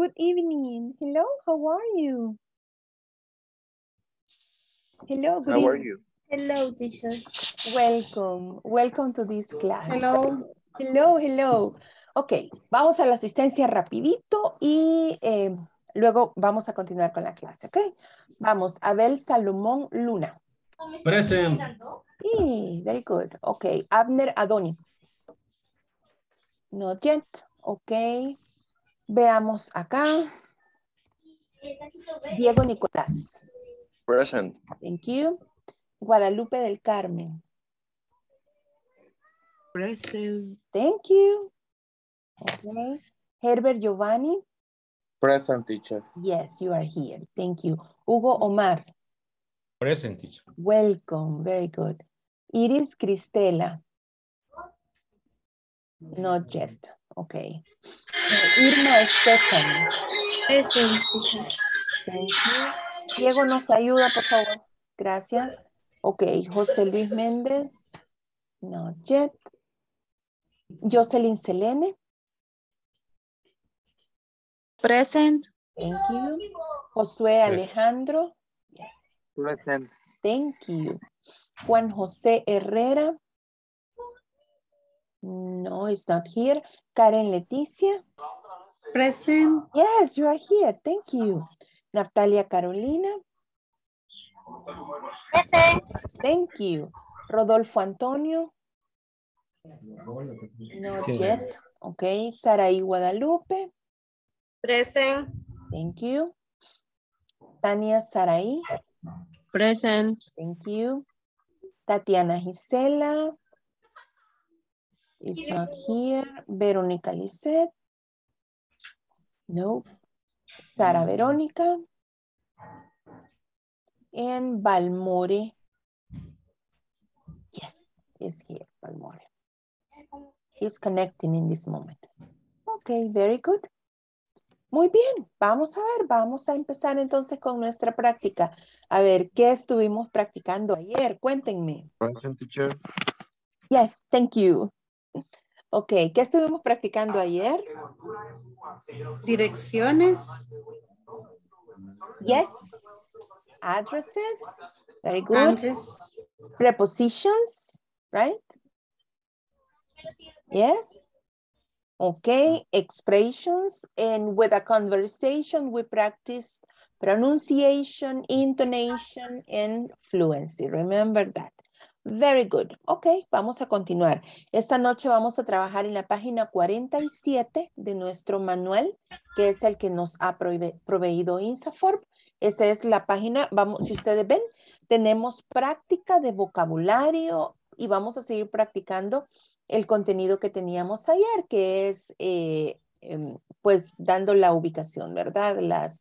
Good evening. Hello, how are you? Hello, good How are evening. you? Hello, teacher. Welcome. Welcome to this class. Hello. Hello, hello. Ok, vamos a la asistencia rapidito y luego vamos a continuar con la clase, ¿ok? Vamos, Abel Salomón Luna. Present. Very good. Ok, Abner Adoni. Not yet. Ok. Veamos acá. Diego Nicolás. Present. Thank you. Guadalupe del Carmen. Present. Thank you. Okay. Herbert Giovanni. Present, teacher. Yes, you are here. Thank you. Hugo Omar. Present, teacher. Welcome. Very good. Iris Cristela. Not yet. Okay. Irma Estefan. Present, teacher. Thank you. Diego nos ayuda, por favor. Gracias. Ok. José Luis Méndez. Not yet. Jocelyn Selene. Present. Thank you. Josué Alejandro. Present. Thank you. Juan José Herrera. No, it's not here. Karen Leticia. Present. Yes, you are here. Thank you. Natalia Carolina. Present. Thank you. Rodolfo Antonio. Not Sí. yet. Okay. Saraí Guadalupe. Present. Thank you. Tania Saraí. Present. Thank you. Tatiana Gisela. Is not here. Verónica Lisset. No. Sara Verónica. And Balmore. Yes, is here, Balmore. He's connecting in this moment. Okay, very good. Muy bien, vamos a ver, vamos a empezar entonces con nuestra práctica. A ver, ¿qué estuvimos practicando ayer? Cuéntenme. Present, teacher. Yes, thank you. Ok, ¿qué estuvimos practicando ayer? Direcciones. Yes. Addresses. Very good. Antes. Prepositions, right? Yes. Okay, expressions. And with a conversation, we practice pronunciation, intonation, and fluency. Remember that. Very good. Ok, vamos a continuar. Esta noche vamos a trabajar en la página 47 de nuestro manual, que es el que nos ha proveído INSAFORP. Esa es la página, vamos, si ustedes ven, tenemos práctica de vocabulario y vamos a seguir practicando el contenido que teníamos ayer, que es pues dando la ubicación, ¿verdad?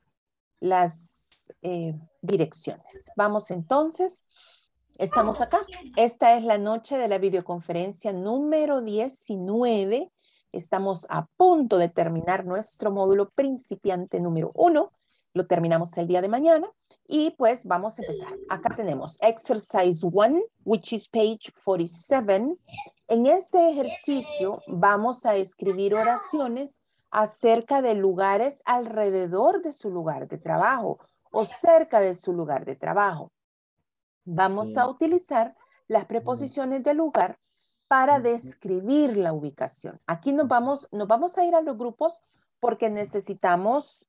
Las direcciones. Vamos entonces. Estamos acá. Esta es la noche de la videoconferencia número 19. Estamos a punto de terminar nuestro módulo principiante número 1. Lo terminamos el día de mañana y pues vamos a empezar. Acá tenemos exercise 1, which is page 47. En este ejercicio vamos a escribir oraciones acerca de lugares alrededor de su lugar de trabajo o cerca de su lugar de trabajo. Vamos a utilizar las preposiciones de lugar para describir la ubicación. Aquí nos vamos a ir a los grupos porque necesitamos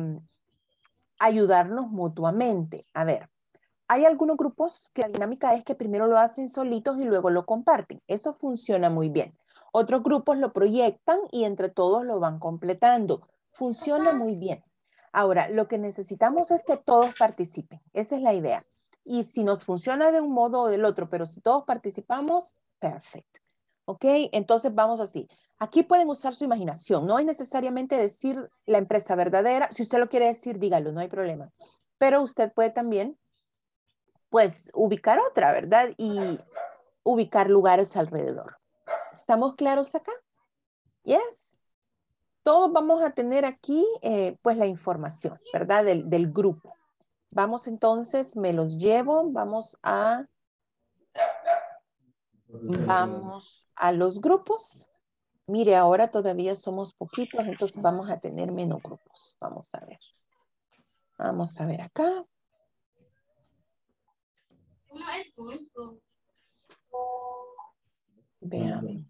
ayudarnos mutuamente. A ver, hay algunos grupos que la dinámica es que primero lo hacen solitos y luego lo comparten. Eso funciona muy bien. Otros grupos lo proyectan y entre todos lo van completando. Funciona muy bien. Ahora, lo que necesitamos es que todos participen. Esa es la idea. Y si nos funciona de un modo o del otro, pero si todos participamos, perfecto. ¿Ok? Entonces vamos así. Aquí pueden usar su imaginación. No es necesariamente decir la empresa verdadera. Si usted lo quiere decir, dígalo, no hay problema. Pero usted puede también, pues, ubicar otra, ¿verdad? Y ubicar lugares alrededor. ¿Estamos claros acá? Yes. Todos vamos a tener aquí, pues, la información, ¿verdad? Del grupo. Vamos entonces, me los llevo, vamos a los grupos. Mire, ahora todavía somos poquitos, entonces vamos a tener menos grupos. Vamos a ver. Vamos a ver acá. Veamos.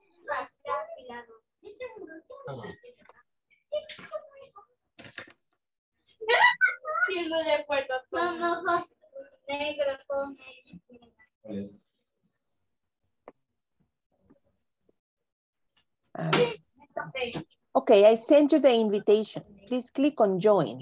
Son ojos negros con A ver. Okay, I sent you the invitation. Please click on join.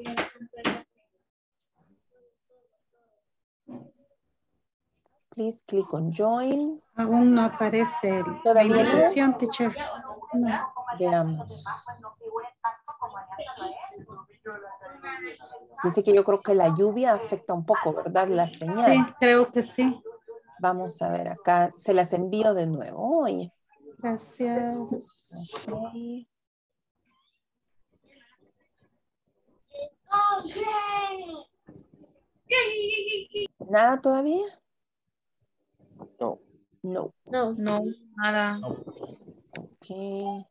Please click on join. Aún no aparece la ¿Todavía no? invitación, teacher. No. Veamos. Dice que yo creo que la lluvia afecta un poco, ¿verdad? La señal. Sí, creo que sí. Vamos a ver acá. Se las envío de nuevo. Oye. Gracias. Okay. ¿Nada todavía? No. No. No. No, nada. Okay.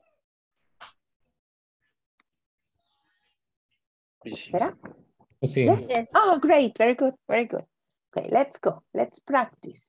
Easy. ¿Será? Sí. Yes. Yes. Oh, great. Very good. Very good. Okay, let's go. Let's practice.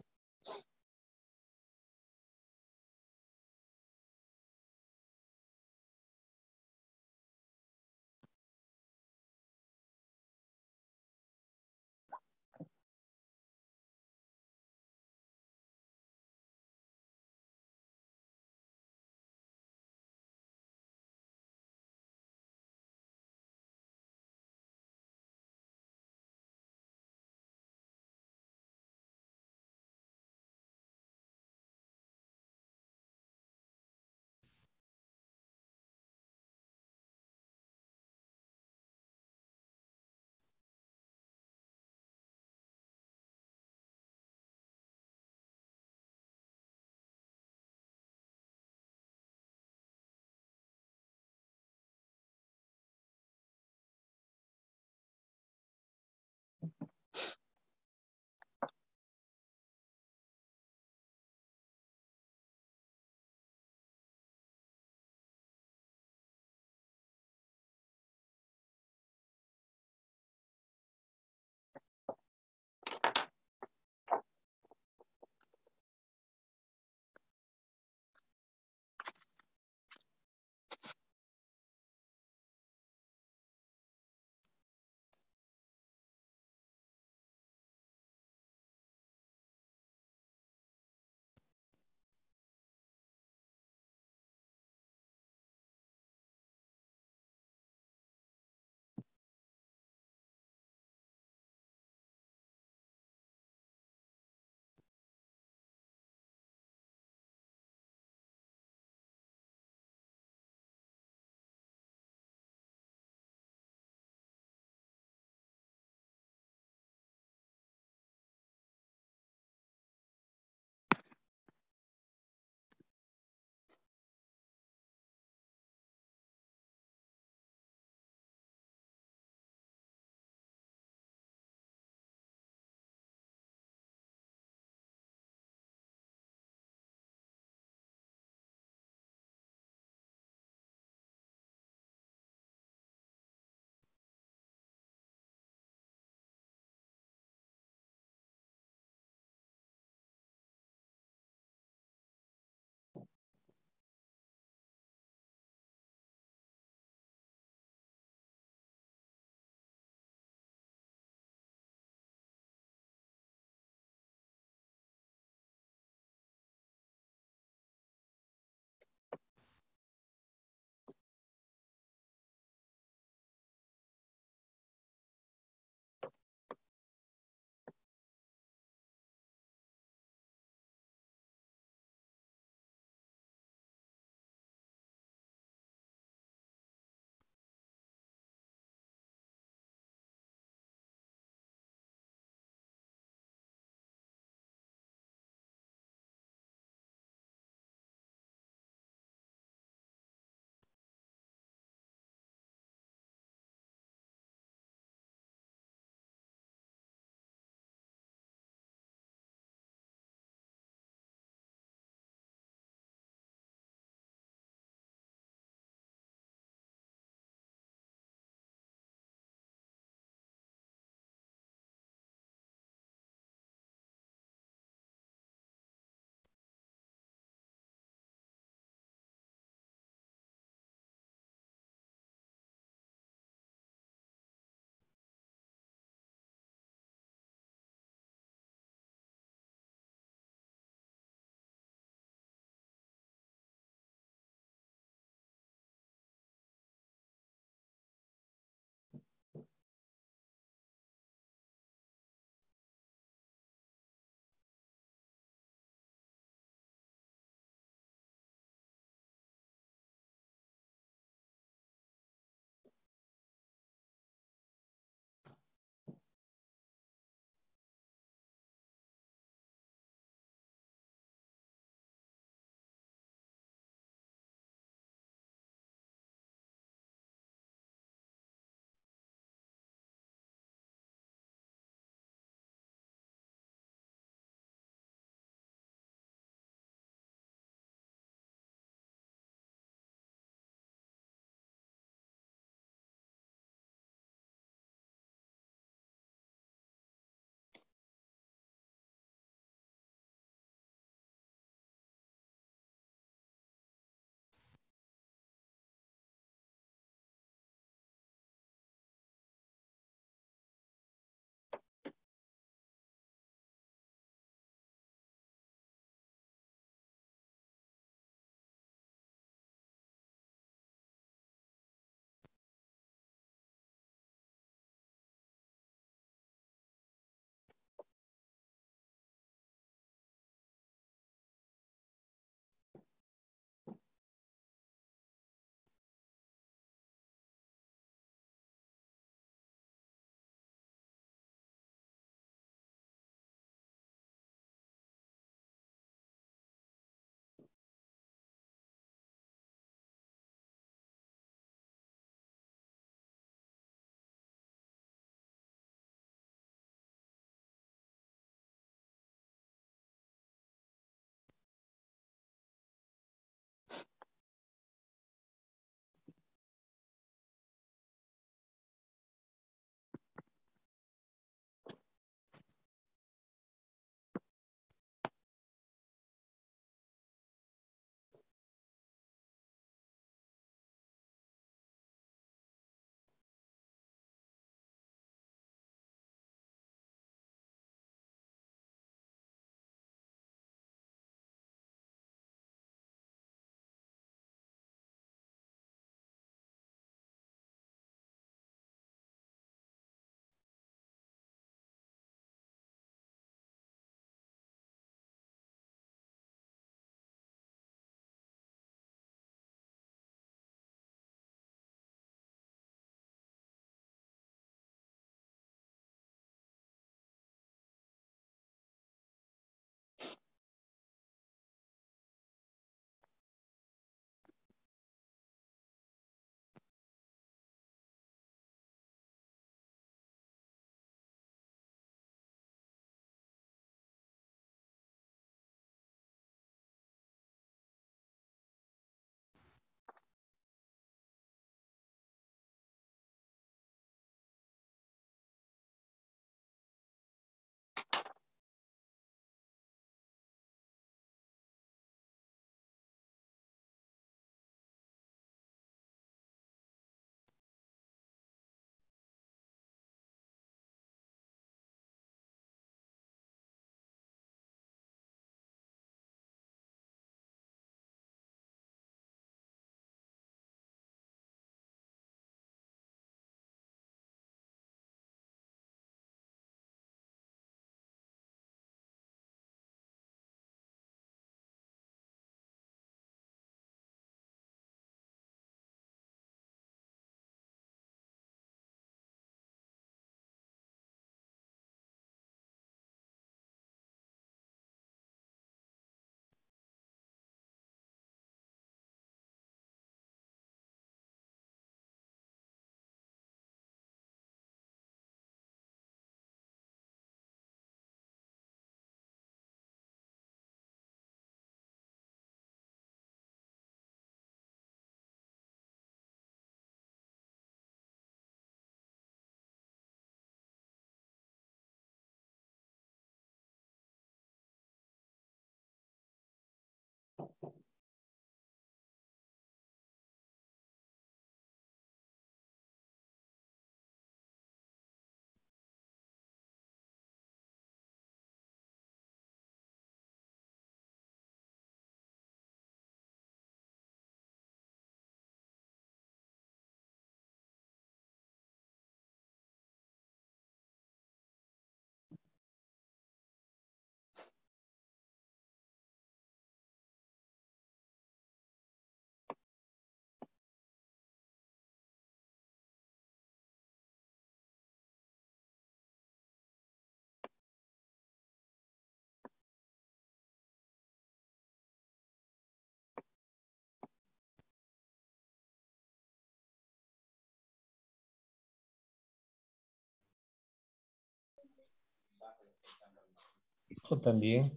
O también.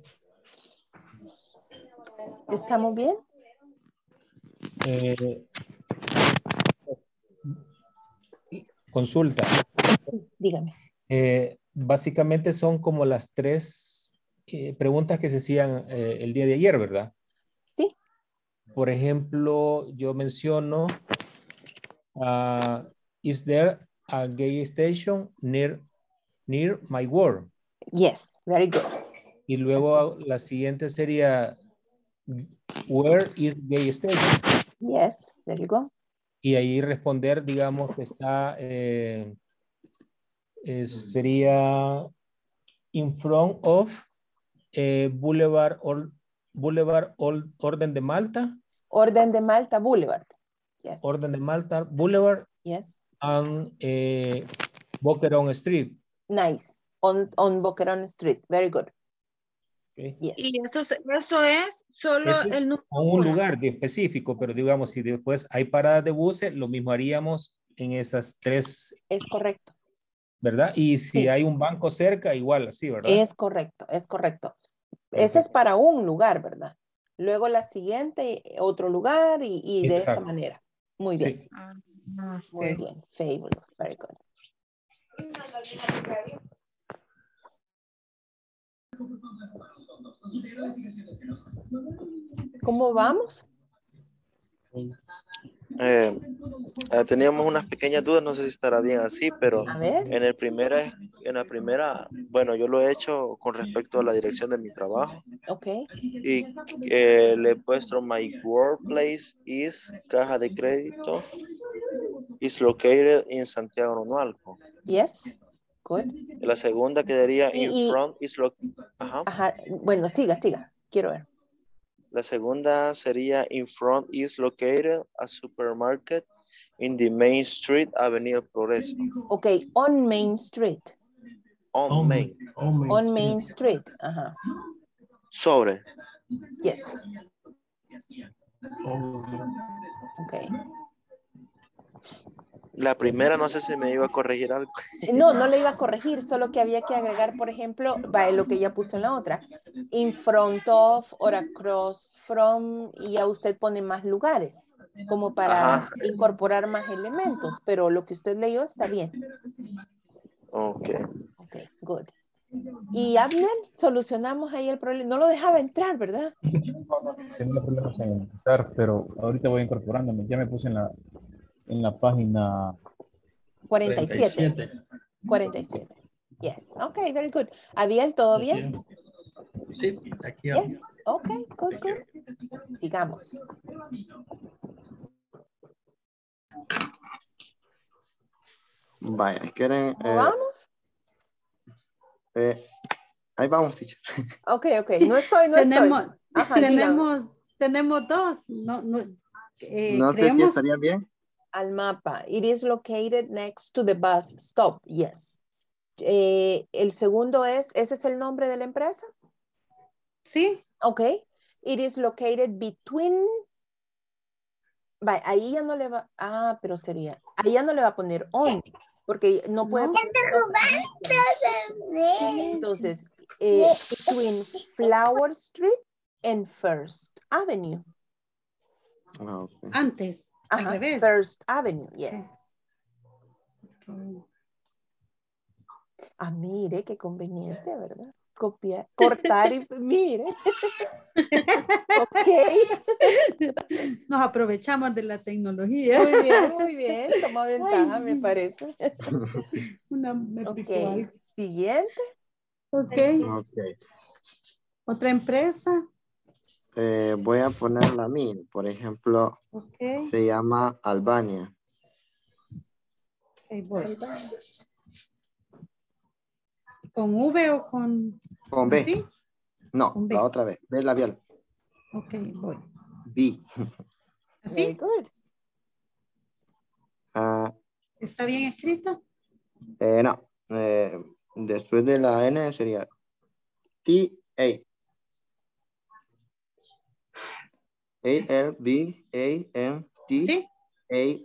¿Estamos bien? eh, consulta. Dígame. Básicamente son como las tres preguntas que se hacían el día de ayer, ¿verdad? Sí. Por ejemplo, yo menciono, is there a gay station near my work? Yes, very good. Y luego la siguiente sería, where is gay station? Yes, there you go. Y ahí responder, digamos, que está, sería in front of Boulevard Orden de Malta. Orden de Malta Boulevard. Yes. Orden de Malta Boulevard. Yes. And Boquerón Street. Nice. On Boquerón Street. Very good. Okay. Yes. Y eso es solo Este es el número un 1. lugar de específico, pero digamos, si después hay paradas de buses, lo mismo haríamos en esas tres, Es correcto. ¿verdad? Y si Sí. hay un banco cerca, igual así, ¿verdad? Es correcto, es correcto. Ese es Perfecto. para un lugar, ¿verdad? Luego la siguiente, otro lugar y de esa Exacto. manera. Muy bien. Sí. Muy bien. Fabulous. Very good. ¿Cómo vamos? Teníamos unas pequeñas dudas, no sé si estará bien así, pero A ver. en la primera, bueno, yo lo he hecho con respecto a la dirección de mi trabajo Ok. y le he puesto my workplace is caja de crédito is located in Santiago Nonalco. Yes. Good. La segunda quedaría in Y- front is Ajá. Ajá. Bueno, siga. Quiero ver. La segunda sería in front is located a supermarket in the Main Street, Avenida Progreso. Ok. On Main Street. On Main. On Main Street. Ajá. Sobre. Yes. Ok. La primera no sé si me iba a corregir algo. No, no le iba a corregir, solo que había que agregar, por ejemplo, lo que ya puso en la otra. In front of or across from, y ya usted pone más lugares, como para Ajá. incorporar más elementos, pero lo que usted leyó está bien. Ok. Ok, good. Y Abner, solucionamos ahí el problema. No lo dejaba entrar, ¿verdad? Tenía problemas en empezar, pero ahorita voy incorporándome. Ya me puse en la página 47. 47. Yes. Ok, very good. Abiel, ¿todo bien? Sí, aquí. Yes. Ok, good. Sigamos. Vaya, ¿quieren? ¿Cómo vamos? Ahí vamos, teacher. Ok. No estoy. Ajá, tenemos dos. No, No sé si creemos estaría bien. al mapa. It is located next to the bus stop. Yes. El segundo ese es el nombre de la empresa. sí. Ok. It is located between. Ahí ya no le va. Pero sería. Ahí ya no le va a poner on. Porque no puede. No. Entonces, between Flower Street and First Avenue. Ah, ok. Antes. Al Ajá, revés. First Avenue, yes. Ok. Mire, qué conveniente, ¿verdad? Copiar, cortar y mire. Ok. Nos aprovechamos de la tecnología. Muy bien. Toma ventaja, me parece. Me picó Ok. algo. Siguiente. Ok. Ok. Otra empresa. Voy a poner la mía. Por ejemplo, Ok. se llama Albania. Ok, voy. ¿Con V o con? Con B. ¿Sí? No, Con B. la otra vez. B labial. Ok, voy. B. Very ¿Así? good. ¿Está bien escrito? No. Después de la N sería T-A. A-L-B-A-N-T. ¿Sí? A.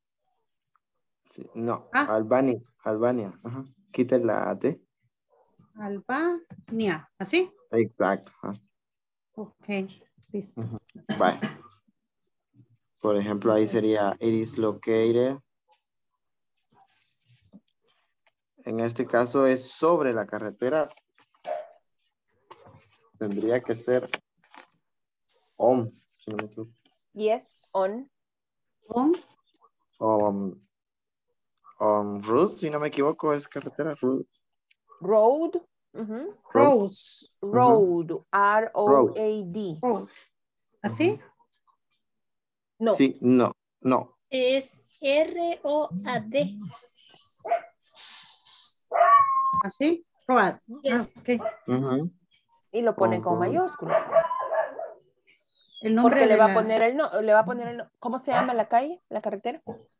Sí, no, Ah. Albania. Ajá. Quita la T. Albania. ¿Así? Exacto. Ok, listo. Vale. Por ejemplo, ahí sería it is located. En este caso es sobre la carretera. Tendría que ser on. Si no me equivoco. Yes, on. Route, si no me equivoco, es carretera. Route. Road. Ujú. Rose. Road. R-O-A-D. Road. ¿Así? No. Sí, no. Es R-O-A-D. ¿Así? Road. Yes. Ok. Ujú. Y lo pone con Road. mayúscula. El nombre Porque le de va a la... poner el no. ¿Cómo se llama la calle? ¿La carretera?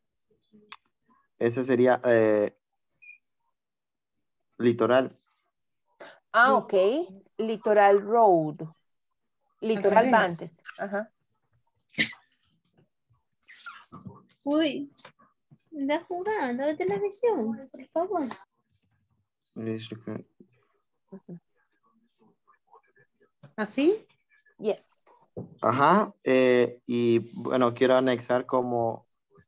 Ese sería litoral. Ah, ok. Litoral Road. Litoral revés. Bantes. Ajá. Uy. Anda jugando de televisión, por favor. ¿Así? Yes. Ajá. Y bueno, quiero anexar como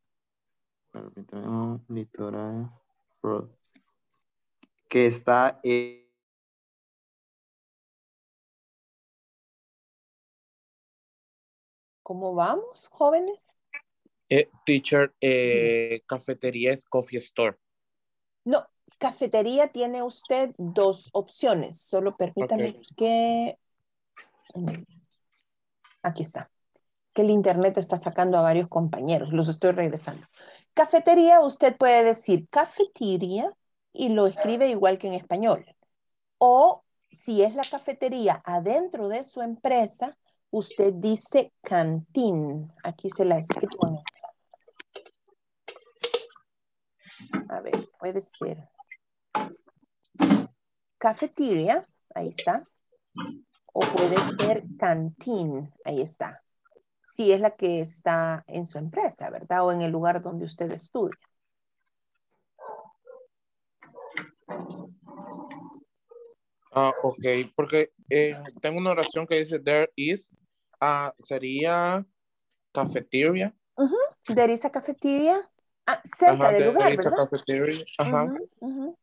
litoral road, que está ¿Cómo vamos, jóvenes? Teacher, cafetería es coffee store. No, cafetería tiene usted dos opciones. Solo permítame Ok. que... Aquí está. Que el internet está sacando a varios compañeros. Los estoy regresando. Cafetería, usted puede decir cafetería y lo escribe igual que en español. O si es la cafetería adentro de su empresa, usted dice cantín. Aquí se la escribo en el chat. A ver, puede ser cafetería, ahí está. O puede ser cantín, ahí está. Si es la que está en su empresa, ¿verdad? O en el lugar donde usted estudia. Ok, porque tengo una oración que dice there is, sería cafeteria. There is a cafeteria. Cerca Ajá, del there lugar, is a ¿verdad? cafeteria. Ajá. Ujú.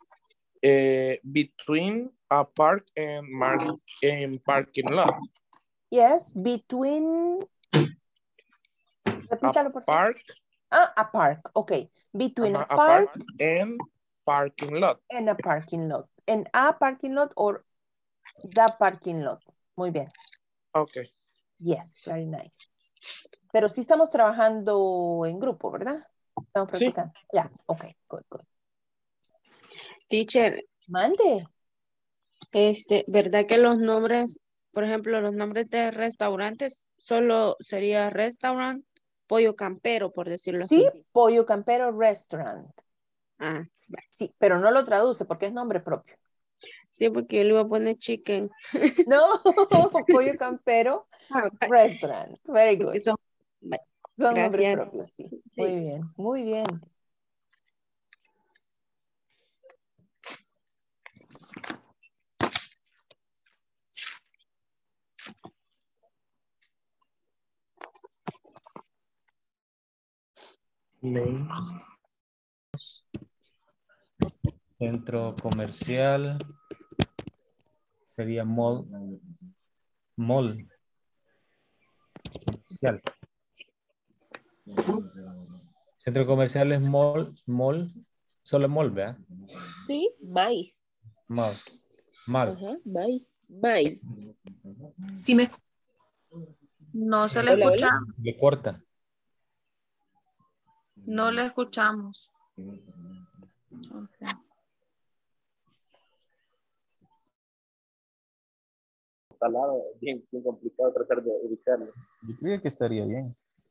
Between a park and parking lot. Yes, between... Repítalo, por favor. Park. A park, ok. Between Ajá, a park and parking lot. and a parking lot. En a parking lot or the parking lot. Muy bien. Ok. Yes, very nice. Pero sí estamos trabajando en grupo, ¿verdad? Estamos Sí. practicando. Ya, ok, good. Teacher, Mande. ¿verdad que los nombres, por ejemplo, los nombres de restaurantes solo sería restaurant, pollo campero, por decirlo Sí, así? Pollo Campero Restaurant. Ah, Sí, pero no lo traduce porque es nombre propio. sí, porque yo le iba a poner chicken. No, Pollo Campero Restaurant. Very good. Porque son, Son nombres gracias. propios, sí. Sí. Muy bien, muy bien. Centro comercial sería mall. Mall. Comercial. Centro comercial es mall. Solo mall, ¿verdad? Sí, bye. Mall. Ajá, bye. Bye. Sí me... No se le Hola, escucha. hola. Le corta. No le escuchamos. Okay. Instalado, bien complicado tratar de ubicarlo. Yo creo que estaría bien.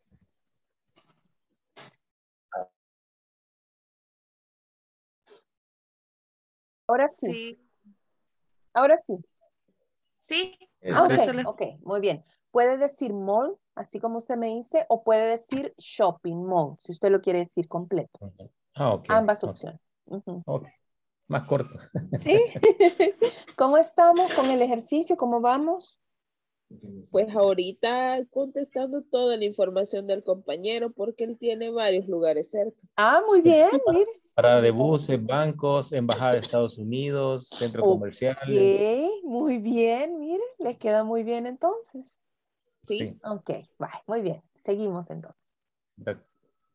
Ahora sí. Sí. Ahora sí. Sí. Eso Ahora es. se le... Ok, muy bien. Puede decir mall, así como usted me dice, o puede decir shopping mall, si usted lo quiere decir completo. Ah, ok. Ambas Ok. opciones. Ujú. Ok. Más corto. ¿Sí? ¿Cómo estamos con el ejercicio? ¿Cómo vamos? Pues ahorita contestando toda la información del compañero porque él tiene varios lugares cerca. Ah, muy bien, mire. Parada de buses, bancos, embajada de Estados Unidos, centros comerciales. Ok, muy bien, mire, les queda muy bien entonces. Sí. Ok, va, muy bien. Seguimos entonces. Gracias.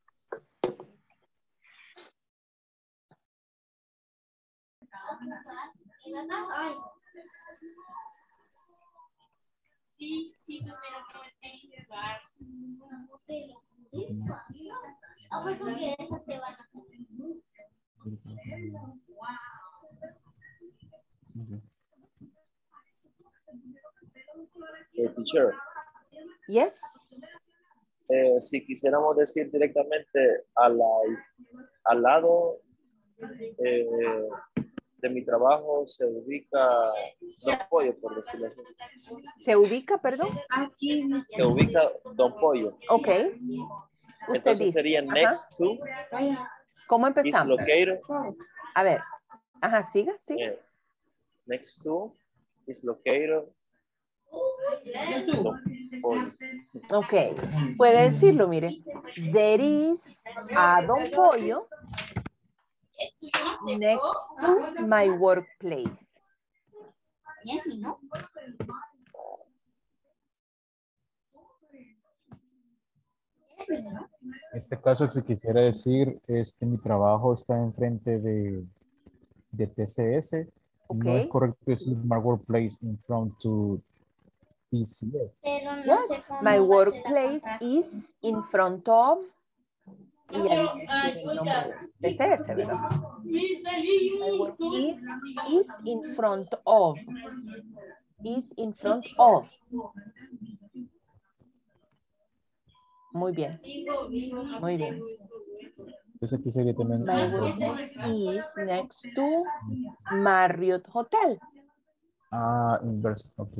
Teacher, Yes. si quisiéramos decir directamente al lado de mi trabajo se ubica Don Pollo, por decirlo así. ¿Se ubica, perdón? Aquí. Se ubica Don Pollo. Ok. Usted Entonces dice. sería Ajá. next to ¿Cómo is empezamos? located. A ver. Ajá, siga, siga. Next to is located Don Pollo. Ok. Puede decirlo, mire. There is a Don Pollo next to my workplace. En este caso, si quisiera decir, mi trabajo está enfrente de TCS, Ok. no es correcto decir my workplace in front to TCS. Yes, my workplace is in front of, y ya dice tiene el nombre de TCS, ¿verdad? My work is in front of. Is in front of. Muy bien. Muy bien. Entonces aquí sería también My workplace is next to Marriott Hotel. inverse, ok.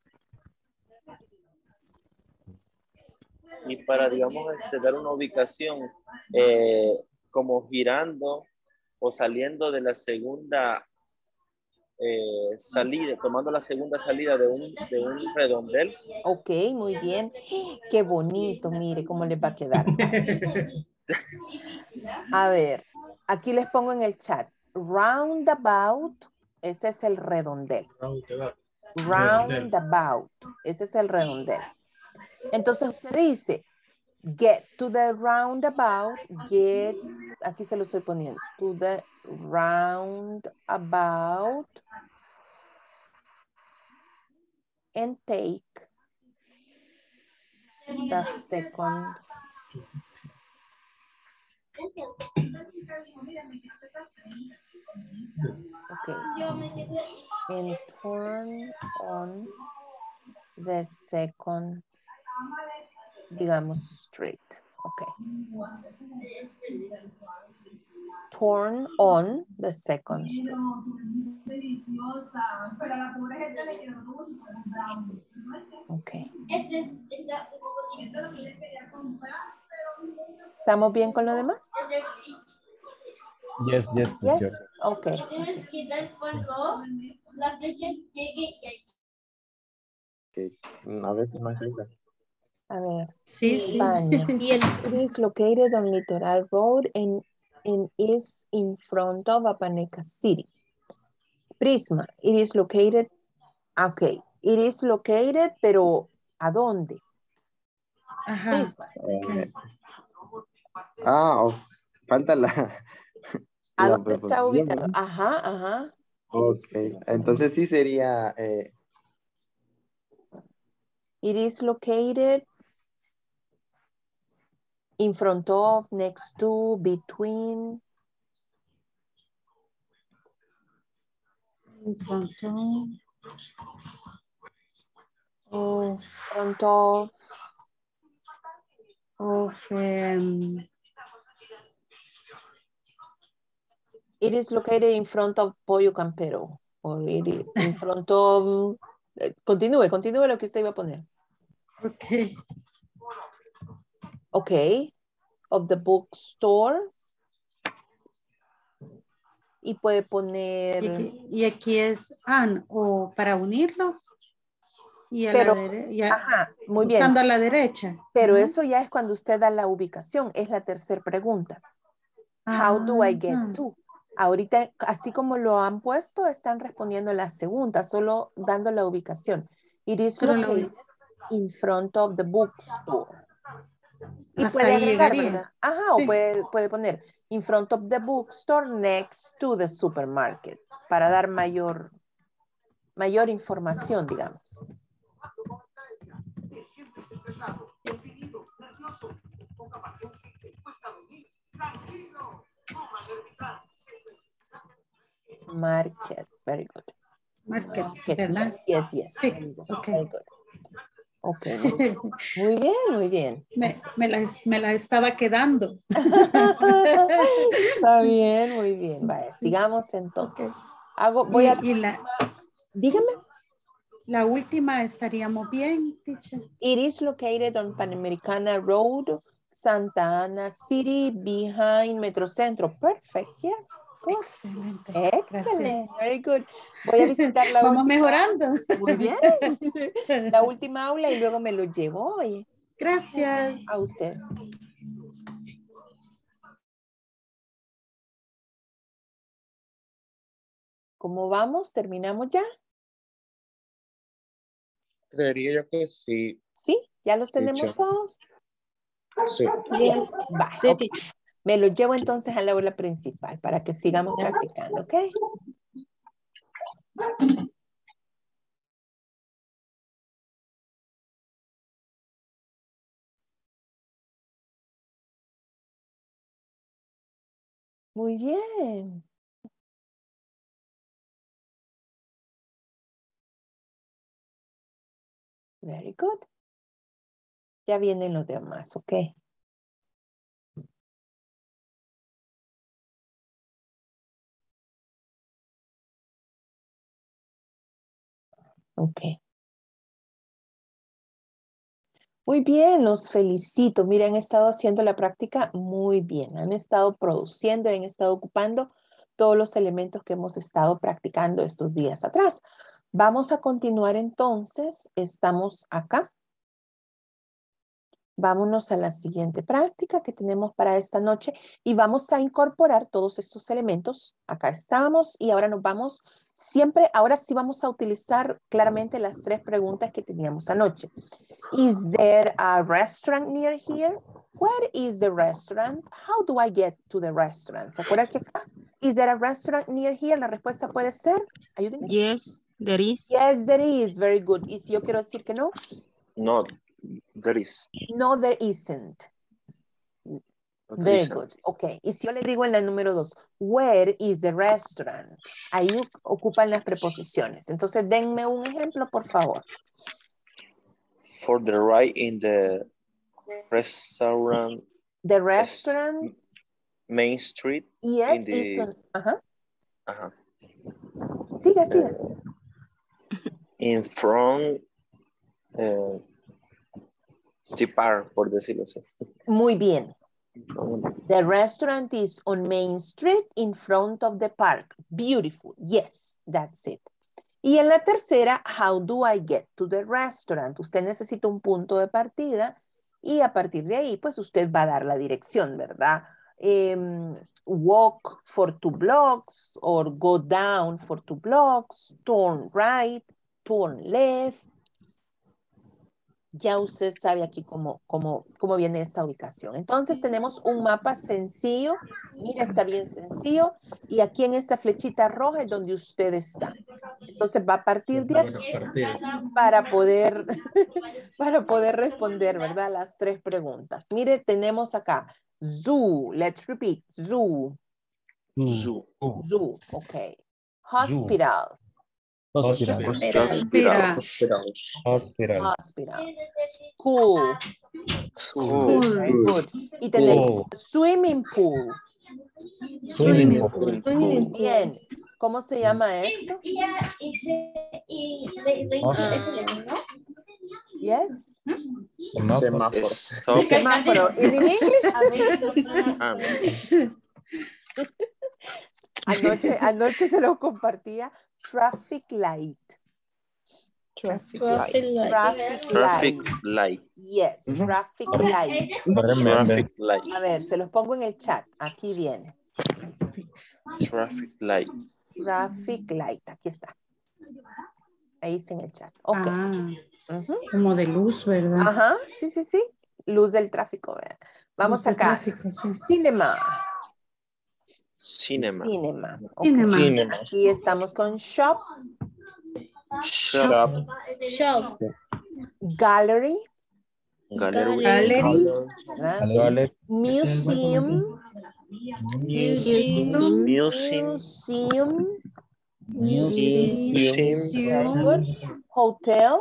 Y para, digamos, dar una ubicación como girando o saliendo de la segunda salida, tomando la segunda salida de un redondel. Ok, muy bien. Qué bonito, mire cómo les va a quedar. A ver, aquí les pongo en el chat. Roundabout, ese es el redondel. Roundabout, ese es el redondel. Entonces usted dice, get to the roundabout, get, aquí se lo estoy poniendo, to the roundabout and take the second. Okay. And turn on the second, digamos, street. Okay. Turn on the second street. Okay. ¿Estamos bien con lo demás? Yes, yes, Yes. teacher. Okay. A veces más linda. A ver. Sí, sí. España. It is located on Litoral Road and is in front of Apaneca City. Prisma. It is located. Okay. It is located, pero ¿a dónde? Ajá. Prisma. Falta la, ¿A la dónde está preposición, ubicado? ¿no? Ajá, ajá. Ok, entonces sí sería It is located in front of, next to, between. In front of, Front of. It is located in front of Pollo Campero. Or it is in front of. Continúe lo que usted iba a poner. Okay. Okay. Of the bookstore. y puede poner... Y aquí es an o para unirlo. Y a Pero, la derecha. ajá, muy bien. Buscando a la derecha. Pero eso ya es cuando usted da la ubicación. Es la tercera pregunta. How do I get to? Ahorita, así como lo han puesto, están respondiendo la segunda, solo dando la ubicación. It is located in front of the bookstore. Y hasta puede ahí agregar, llegaría. ¿verdad? Ajá, Sí. o puede poner in front of the bookstore next to the supermarket para dar mayor información, digamos. Market, very good. Market, Market, ¿verdad? yes, yes. Sí, Very good, ok. very good. Ok, muy bien, muy bien. Me la estaba quedando. Está bien, muy bien. Vaya, sigamos entonces. Voy a... Dígame. La última estaríamos bien, teacher. It is located on Panamericana Road, Santa Ana City, behind Metrocentro. Perfect, yes. Good. Excelente. Excellent, Gracias. very good. Voy a visitar la Vamos última. mejorando. Muy bien. La última aula y luego me lo llevo. Oye. Gracias. A usted. ¿Cómo vamos? ¿Terminamos ya? Creería yo que sí. ¿Sí? ¿Ya los tenemos Teacher. todos? Sí. Yes. Va, Sí, ok. Me los llevo entonces a la aula principal para que sigamos practicando, ¿ok? Muy bien. Very good. Ya vienen los demás, ¿ok? Ok. Muy bien, los felicito. Miren, han estado haciendo la práctica muy bien. Han estado produciendo, han estado ocupando todos los elementos que hemos estado practicando estos días atrás. Vamos a continuar entonces. Estamos acá. Vámonos a la siguiente práctica que tenemos para esta noche y vamos a incorporar todos estos elementos. Acá estamos y ahora nos vamos siempre, ahora sí vamos a utilizar claramente las 3 preguntas que teníamos anoche. Is there a restaurant near here? Where is the restaurant? How do I get to the restaurant? ¿Se acuerdan que acá? Is there a restaurant near here? La respuesta puede ser, ayúdenme. Yes, there is. Yes, there is. Very good. ¿Y si yo quiero decir que no? No, there is. No, there isn't. Very good. Ok. Y si yo le digo en la número 2, where is the restaurant? Ahí ocupan las preposiciones. Entonces, denme un ejemplo, por favor. For the right in the restaurant. The restaurant. Main Street. Yes, in the, is on. Ajá. Ajá. Siga, siga. In front. The park, por decirlo así. Muy bien. The restaurant is on Main Street in front of the park. Beautiful. Yes, that's it. Y en la tercera, how do I get to the restaurant? Usted necesita un punto de partida y a partir de ahí, pues usted va a dar la dirección, ¿verdad? Walk for 2 blocks or go down for 2 blocks, turn right, turn left. Ya usted sabe aquí cómo viene esta ubicación. Entonces tenemos un mapa sencillo. Mira, está bien sencillo. Y aquí en esta flechita roja es donde usted está. Entonces va a partir de aquí para poder responder, ¿verdad? Las 3 preguntas. Mire, tenemos acá zoo. Let's repeat. Zoo. Zoo. Zoo. Ok. Hospital. Hospital. School. Very good. Y tenemos swimming pool. Bien. ¿Cómo se llama esto? Yes. Semáforo. Semáforo. In English? Anoche se lo compartía. Traffic light. Traffic light. Traffic light. Yes, traffic light. Traffic light. A ver, se los pongo en el chat. Aquí viene. Traffic light. Traffic light. Aquí está. Ahí está en el chat. Ok. Como de luz, ¿verdad? Ajá, sí. Luz del tráfico, vean. Vamos Luz del acá. tráfico, sí. Cinema. Cinema. Okay. Cinema. Aquí estamos con shop. Shop. Gallery. Gallery. Museum. Hotel.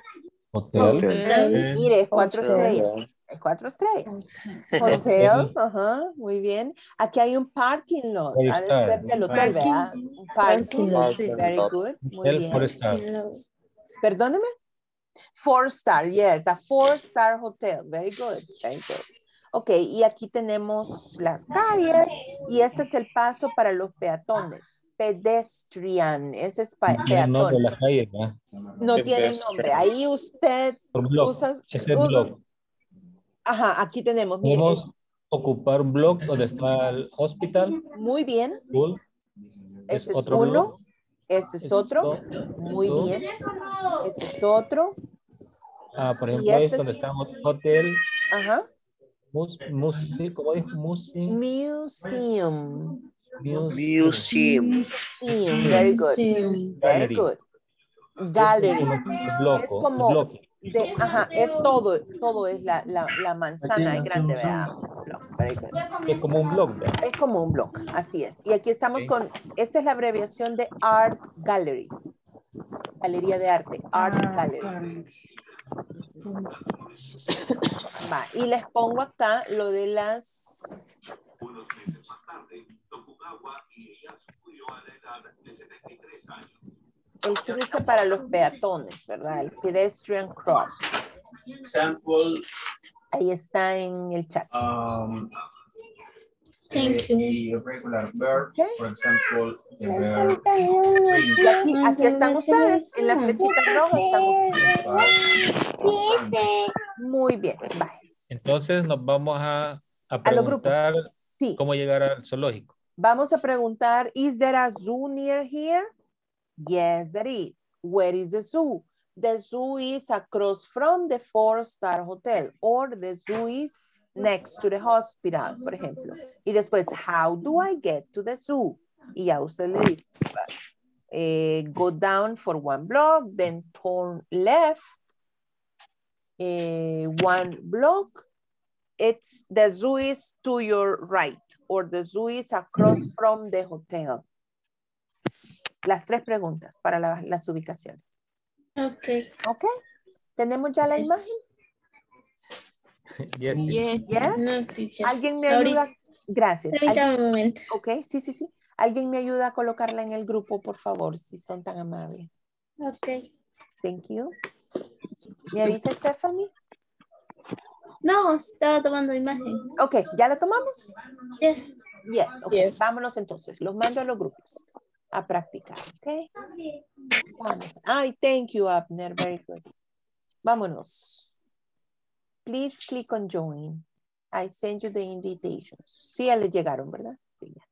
Mire, es 4 estrellas. Es 4 estrellas. Hotel, muy bien. Aquí hay un parking lot. Ha de ser del hotel, ¿verdad? Un parking. Very good. Muy bien. Perdóneme. 4-star, yes, a 4-star hotel. Very good, very good. Ok, y aquí tenemos las calles y este es el paso para los peatones. Pedestrian, ese es peatón. No de la calle, ¿verdad? No tiene nombre. Ahí usted usa... Es el blog. Ajá, aquí tenemos. Mire, podemos ocupar un blog donde está el hospital. Muy bien. Es Este es otro uno. blog. Este es otro. Muy bien. Este es otro. Por ejemplo, este es donde estamos hotel. Ajá. ¿Cómo dijo? Museum. Very good. Very good. Gallery. Es como es todo es la manzana, es grande, ¿verdad? Very good. Es como un blog, ¿verdad? Es como un blog, así es. Y aquí estamos con, esta es la abreviación de Art Gallery. Galería de arte, Art Gallery. Va, y les pongo acá lo de las... El cruce para los peatones, ¿verdad? El pedestrian cross. Ahí está en el chat. Thank you. Y aquí están ustedes, en la flechita roja están ustedes. Muy bien, bye. Entonces nos vamos a preguntar cómo llegar al zoológico. Vamos a preguntar, is there a zoo near here? Yes, there is. Where is the zoo? The zoo is across from the 4-star hotel, or the zoo is next to the hospital, por ejemplo. Y después, how do I get to the zoo? Y ya usted le dice, go down for 1 block, then turn left, 1 block. The zoo is to your right, or the zoo is across from the hotel. Las 3 preguntas para las ubicaciones. Ok. ¿Tenemos ya la imagen? Yes. No, teacher. ¿Alguien me ayuda? Gracias. Ahorita un momento. Ok, sí. ¿Alguien me ayuda a colocarla en el grupo, por favor, si son tan amables? Ok. Thank you. ¿Me avisa Stephanie? No, estaba tomando imagen. Ok, ¿ya la tomamos? Yes. Ok. Vámonos entonces. Los mando a los grupos a practicar, ok. Vamos. Ay, thank you, Abner. Very good. Vámonos. Please click on join. I send you the invitations. Sí, ya les llegaron, ¿verdad? Sí, ya.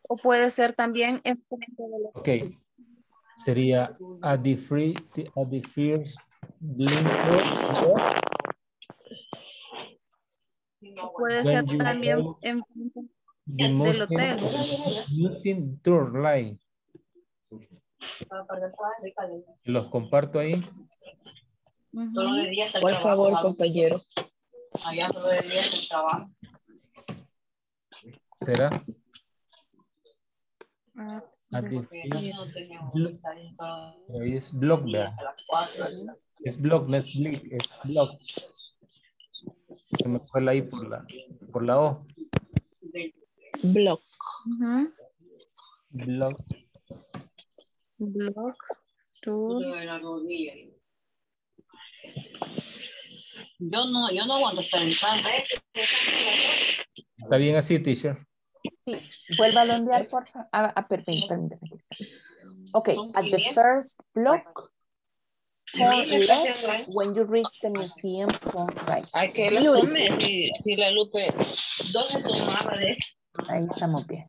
O puede ser también enfrente de los... Ok. Sería at the first blinker. Puede ser When you también go enfrente the del most hotel. using turn line. Los comparto ahí. Por favor, compañero. ¿Será? Ah, At the es block, vea. Es block, no es blick, es block. Se me fue la I por la O. Block. Block. Block. Tour. Yo no aguanto estar en casa. ¿Está bien así, teacher? Sí, vuelva a ondear, por favor. Permítame, aquí está. Ok, at the first block, turn left. When you reach the museum, turn right. Hay que la tome, si la Lupe, ¿dónde tomaba de eso? Ahí estamos bien.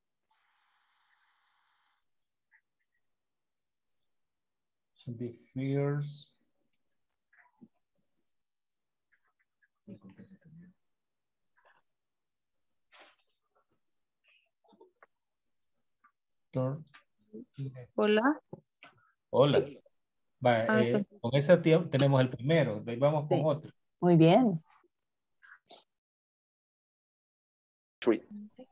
The first. Turn. Hola. Hola. Sí. Va, con esa tenemos el primero. De ahí vamos con otro. Muy bien. Street.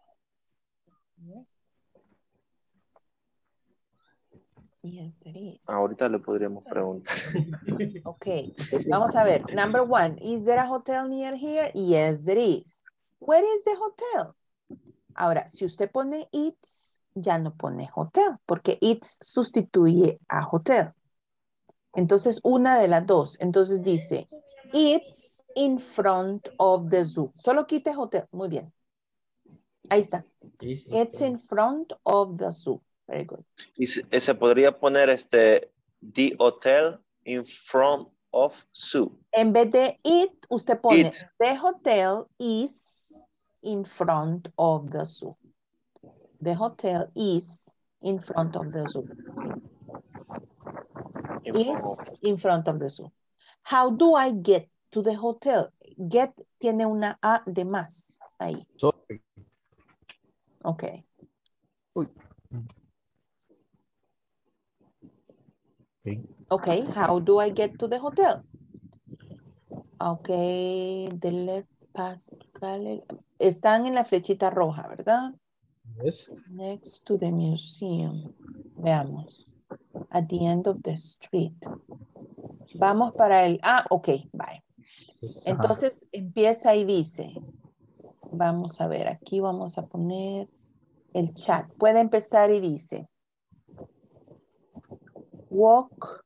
Yes, it is. Ahorita le podríamos preguntar. Okay, vamos a ver. Number one, is there a hotel near here? Yes, there is. Where is the hotel? Ahora, si usted pone it's, ya no pone hotel, porque it's sustituye a hotel. Entonces, una de las dos. Entonces dice, it's in front of the zoo. Solo quite hotel. Muy bien. Ahí está. It's in front of the zoo. Very good. Y se podría poner the hotel in front of zoo. En vez de it, usted pone It. the hotel is in front of the zoo. The hotel is in front of the zoo. Is in front of the zoo. How do I get to the hotel? Get tiene una A de más ahí. Sorry. Ok. Uy. Okay. Okay, how do I get to the hotel? Okay, the left pass gallery. Están en la flechita roja, ¿verdad? Yes. Next to the museum. Veamos. At the end of the street. Vamos para el... ok, bye. Entonces empieza y dice. Vamos a ver, aquí vamos a poner el chat. Puede empezar y dice. Walk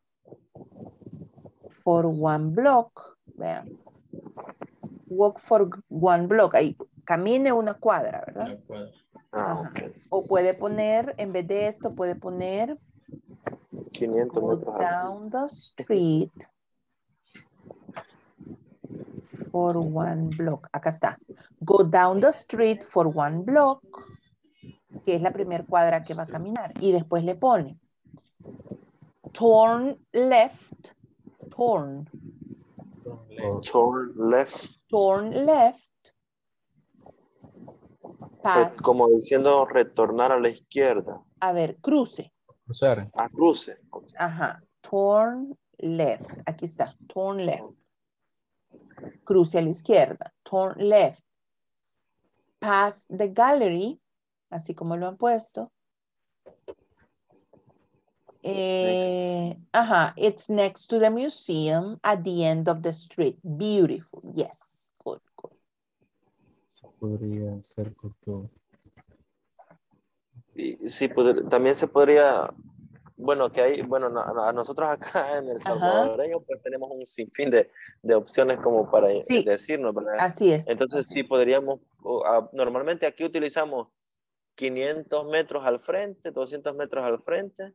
for one block. Vean. Walk for one block. Ahí, camine una cuadra, ¿verdad? Ok. O puede poner, en vez de esto, puede poner 500 go metros. down the street for one block. Acá está. Go down the street for one block, que es la primera cuadra que va a caminar. Y después le pone turn left, turn left, pass. Como diciendo retornar a la izquierda. A ver, cruce. Cruzar. A cruce. Ajá, turn left. Aquí está, turn left. Cruce a la izquierda, turn left. Pass the gallery, así como lo han puesto. It's next to the museum at the end of the street. Beautiful, yes, good, good. Podría ser corto. Y sí, también se podría, bueno, que hay, bueno, a nosotros acá en el salvadoreño pues tenemos un sinfín de opciones como para decirnos, ¿verdad? Así es. Entonces sí podríamos, normalmente aquí utilizamos 500 metros al frente, 200 metros al frente.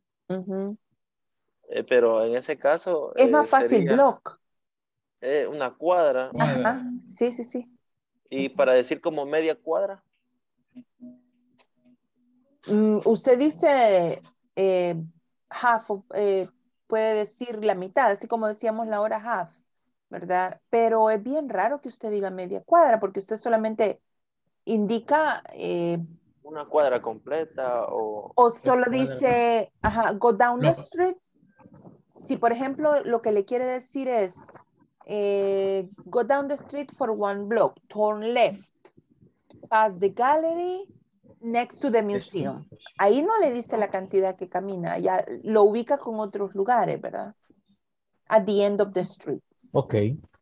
Pero en ese caso es más fácil block. Una cuadra. Ajá, sí, sí, sí. Y para decir como media cuadra. Usted dice half, puede decir la mitad, así como decíamos la hora half, ¿verdad? Pero es bien raro que usted diga media cuadra, porque usted solamente indica... una cuadra completa o solo dice, ajá, go down the street. Si, por ejemplo, lo que le quiere decir es, go down the street for 1 block, turn left, pass the gallery, next to the museum. Ahí no le dice la cantidad que camina, ya lo ubica con otros lugares, ¿verdad? At the end of the street. Ok.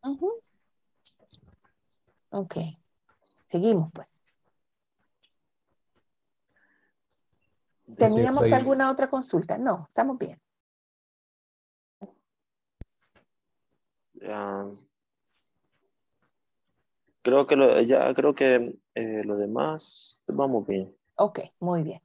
Ok. Seguimos, pues. ¿Teníamos alguna otra consulta? No, estamos bien. Creo que lo demás vamos bien. Ok, muy bien.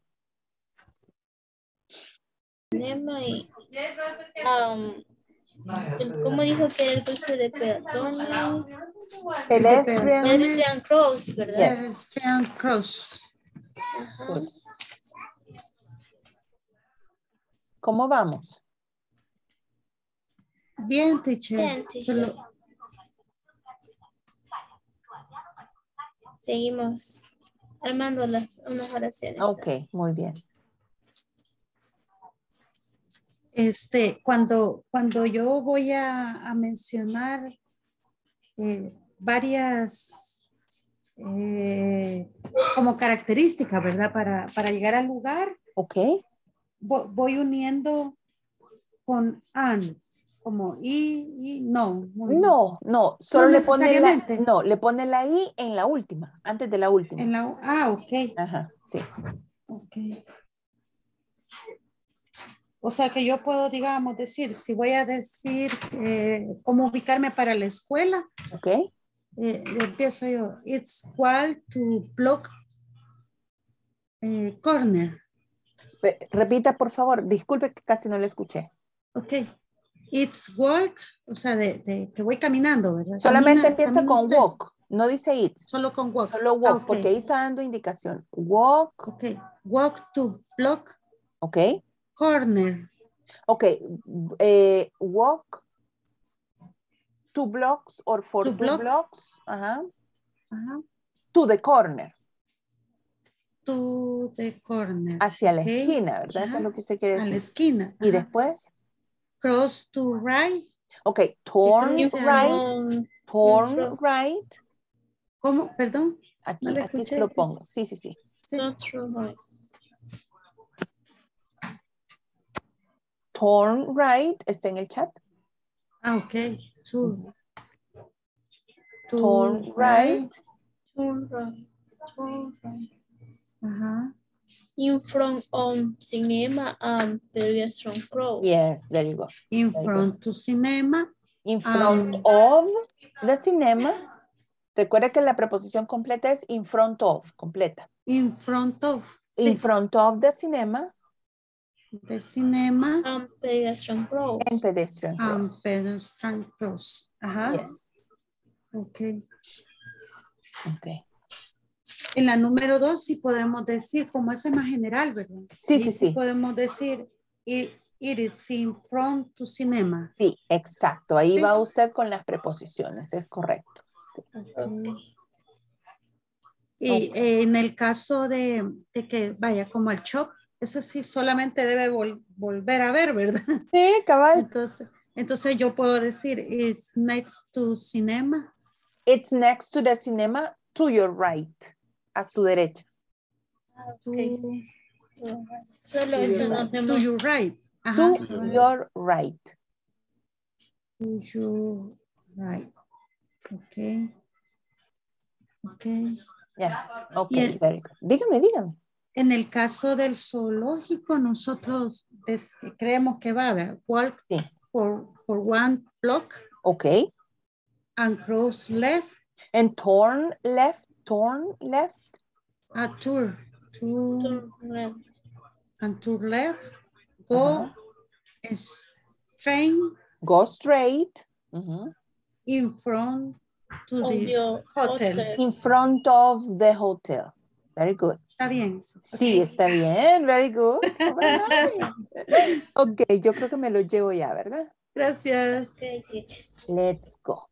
¿Cómo dijo que era el cruce de peatones? Pedestrian cross, ¿verdad? Pedestrian cross. Ajá. ¿Cómo vamos? Bien, teacher. Bien, teacher. Seguimos armando unas oraciones. Ok, muy bien. Cuando yo voy a mencionar varias como características, ¿verdad? Para llegar al lugar. Ok. Voy uniendo con and, como y no. No, solo no le pone necesariamente. le pone la i en la última, antes de la última. Ok. Ajá, sí. Ok. O sea que yo puedo, digamos, decir, si voy a decir cómo ubicarme para la escuela. Ok. Empiezo yo. It's equal to block corner. Repita, por favor. Disculpe que casi no le escuché. Ok. It's walk, o sea, de que voy caminando, ¿verdad? Solamente empieza con usted. walk. No dice it's. Solo con walk. Solo walk, Okay. porque ahí está dando indicación. Walk. Ok. Walk to block. Ok. Corner. Ok. Walk 2 blocks or for 2 blocks. Ajá. To the corner. To the corner. Hacia la esquina, ¿verdad? Eso es lo que usted quiere decir. A la esquina. Y después. Cross to right. Ok. Turn right. Turn right. ¿Cómo? Perdón. Aquí se lo pongo. Sí. Turn right. Está en el chat. Ok. Turn right. Turn right. Ajá. In front of cinema and pedestrian cross. Yes, there you go. In front to cinema. In front of the cinema. Recuerda que la preposición completa es in front of, completa. In front of. Sí. In front of the cinema. The cinema. And pedestrian cross. And pedestrian cross. And pedestrian cross. Ajá. Yes. Ok. En la número 2 sí podemos decir, como ese es más general, ¿verdad? Sí. Podemos decir, it is in front to cinema. Sí, exacto. Ahí va usted con las preposiciones, es correcto. Sí. Okay. Y en el caso de que vaya como al shop, eso sí solamente debe volver a ver, ¿verdad? Sí, cabal. Entonces yo puedo decir, it's next to cinema. It's next to the cinema, to your right. A su derecha. Okay. Solo eso no tenemos. To your right. Ajá. To your right. To your right. Ok. Yeah. Ok, very good. Dígame. En el caso del zoológico, nosotros creemos que va a haber walk for 1 block. Ok. And cross left. And turn left. A turn left. And turn left. Go straight. Go straight. In front to the hotel. In front of the hotel. Very good. Está bien. Sí, está bien. Very good. Very nice. Ok, yo creo que me lo llevo ya, ¿verdad? Gracias. Okay, teacher. Let's go.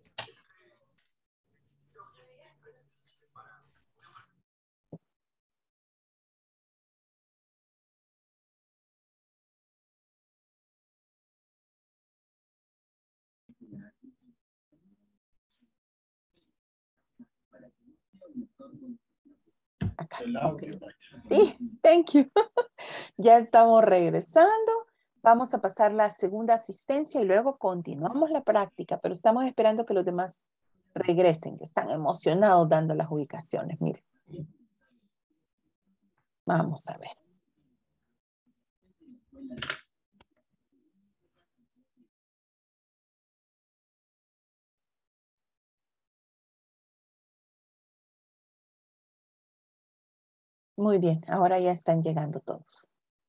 Acá. Okay. Sí, thank you. Ya estamos regresando. Vamos a pasar la segunda asistencia y luego continuamos la práctica, pero estamos esperando que los demás regresen, que están emocionados dando las ubicaciones. Miren. Vamos a ver. Muy bien, ahora ya están llegando todos.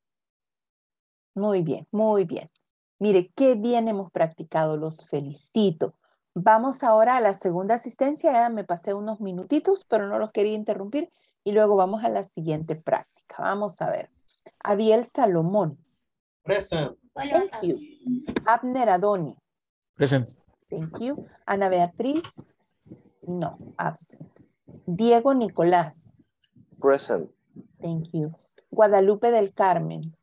Muy bien, muy bien. Mire, qué bien hemos practicado, los felicito. Vamos ahora a la segunda asistencia, ya me pasé unos minutitos, pero no los quería interrumpir. Y luego vamos a la siguiente práctica. Vamos a ver. Abiel Salomón. Present. Thank you. Abner Adoni. Present. Thank you. Ana Beatriz. No, absent. Diego Nicolás. Present. Thank you. Guadalupe del Carmen.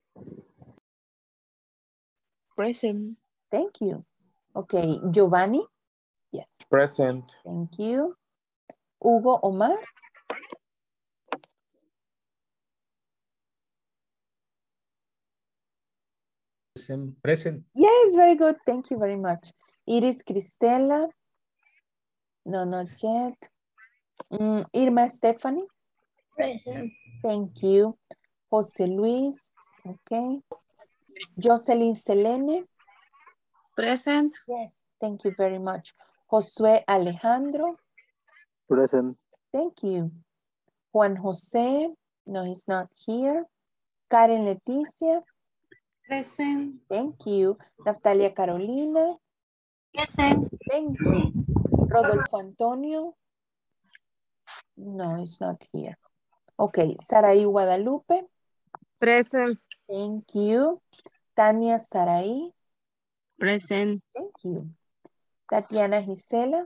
Present. Thank you. Okay, Giovanni. Yes. Present. Thank you. Hugo Omar. Present. Yes, very good. Thank you very much. Iris Cristela. No, not yet. Irma Stephanie. Present. Thank you. José Luis. Okay. Jocelyn Selene. Present. Yes, thank you very much. Josué Alejandro. Present. Thank you. Juan José. No, he's not here. Karen Leticia. Present. Thank you. Natalia Carolina. Present. Thank you. Rodolfo Antonio. No, he's not here. Okay, Saraí Guadalupe. Present. Thank you. Tania Saraí. Present. Thank you. Tatiana Gisela.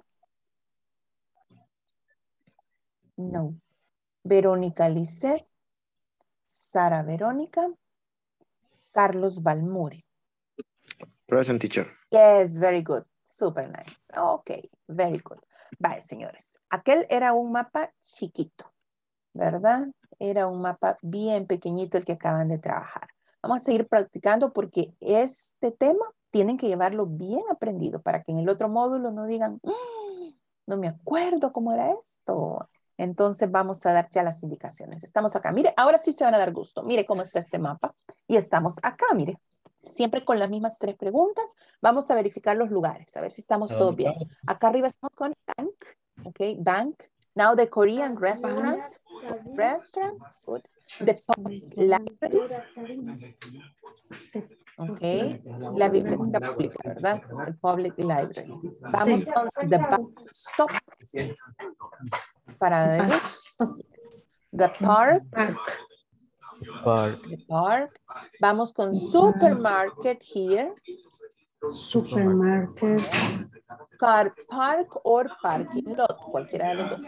No. Verónica Lisset. Sara Verónica. Carlos Balmuri. Present, teacher. Yes, very good. Super nice. Okay, very good. Vale, señores. Aquel era un mapa chiquito, ¿verdad? Era un mapa bien pequeñito el que acaban de trabajar. Vamos a seguir practicando porque este tema tienen que llevarlo bien aprendido para que en el otro módulo no digan, no me acuerdo cómo era esto. Entonces vamos a dar ya las indicaciones. Estamos acá. Mire, ahora sí se van a dar gusto. Mire cómo está este mapa. Y estamos acá, mire. Siempre con las mismas 3 preguntas. Vamos a verificar los lugares. A ver si estamos todos bien. Acá arriba estamos con bank. Ok, bank. Now the Korean restaurant. Restaurant. Good. The public library. Ok. La biblioteca pública, ¿verdad? The public library. Vamos con the bus stop. Para the park. The park. Vamos con supermarket here. Supermarket. Car park or parking lot. Cualquiera de los dos.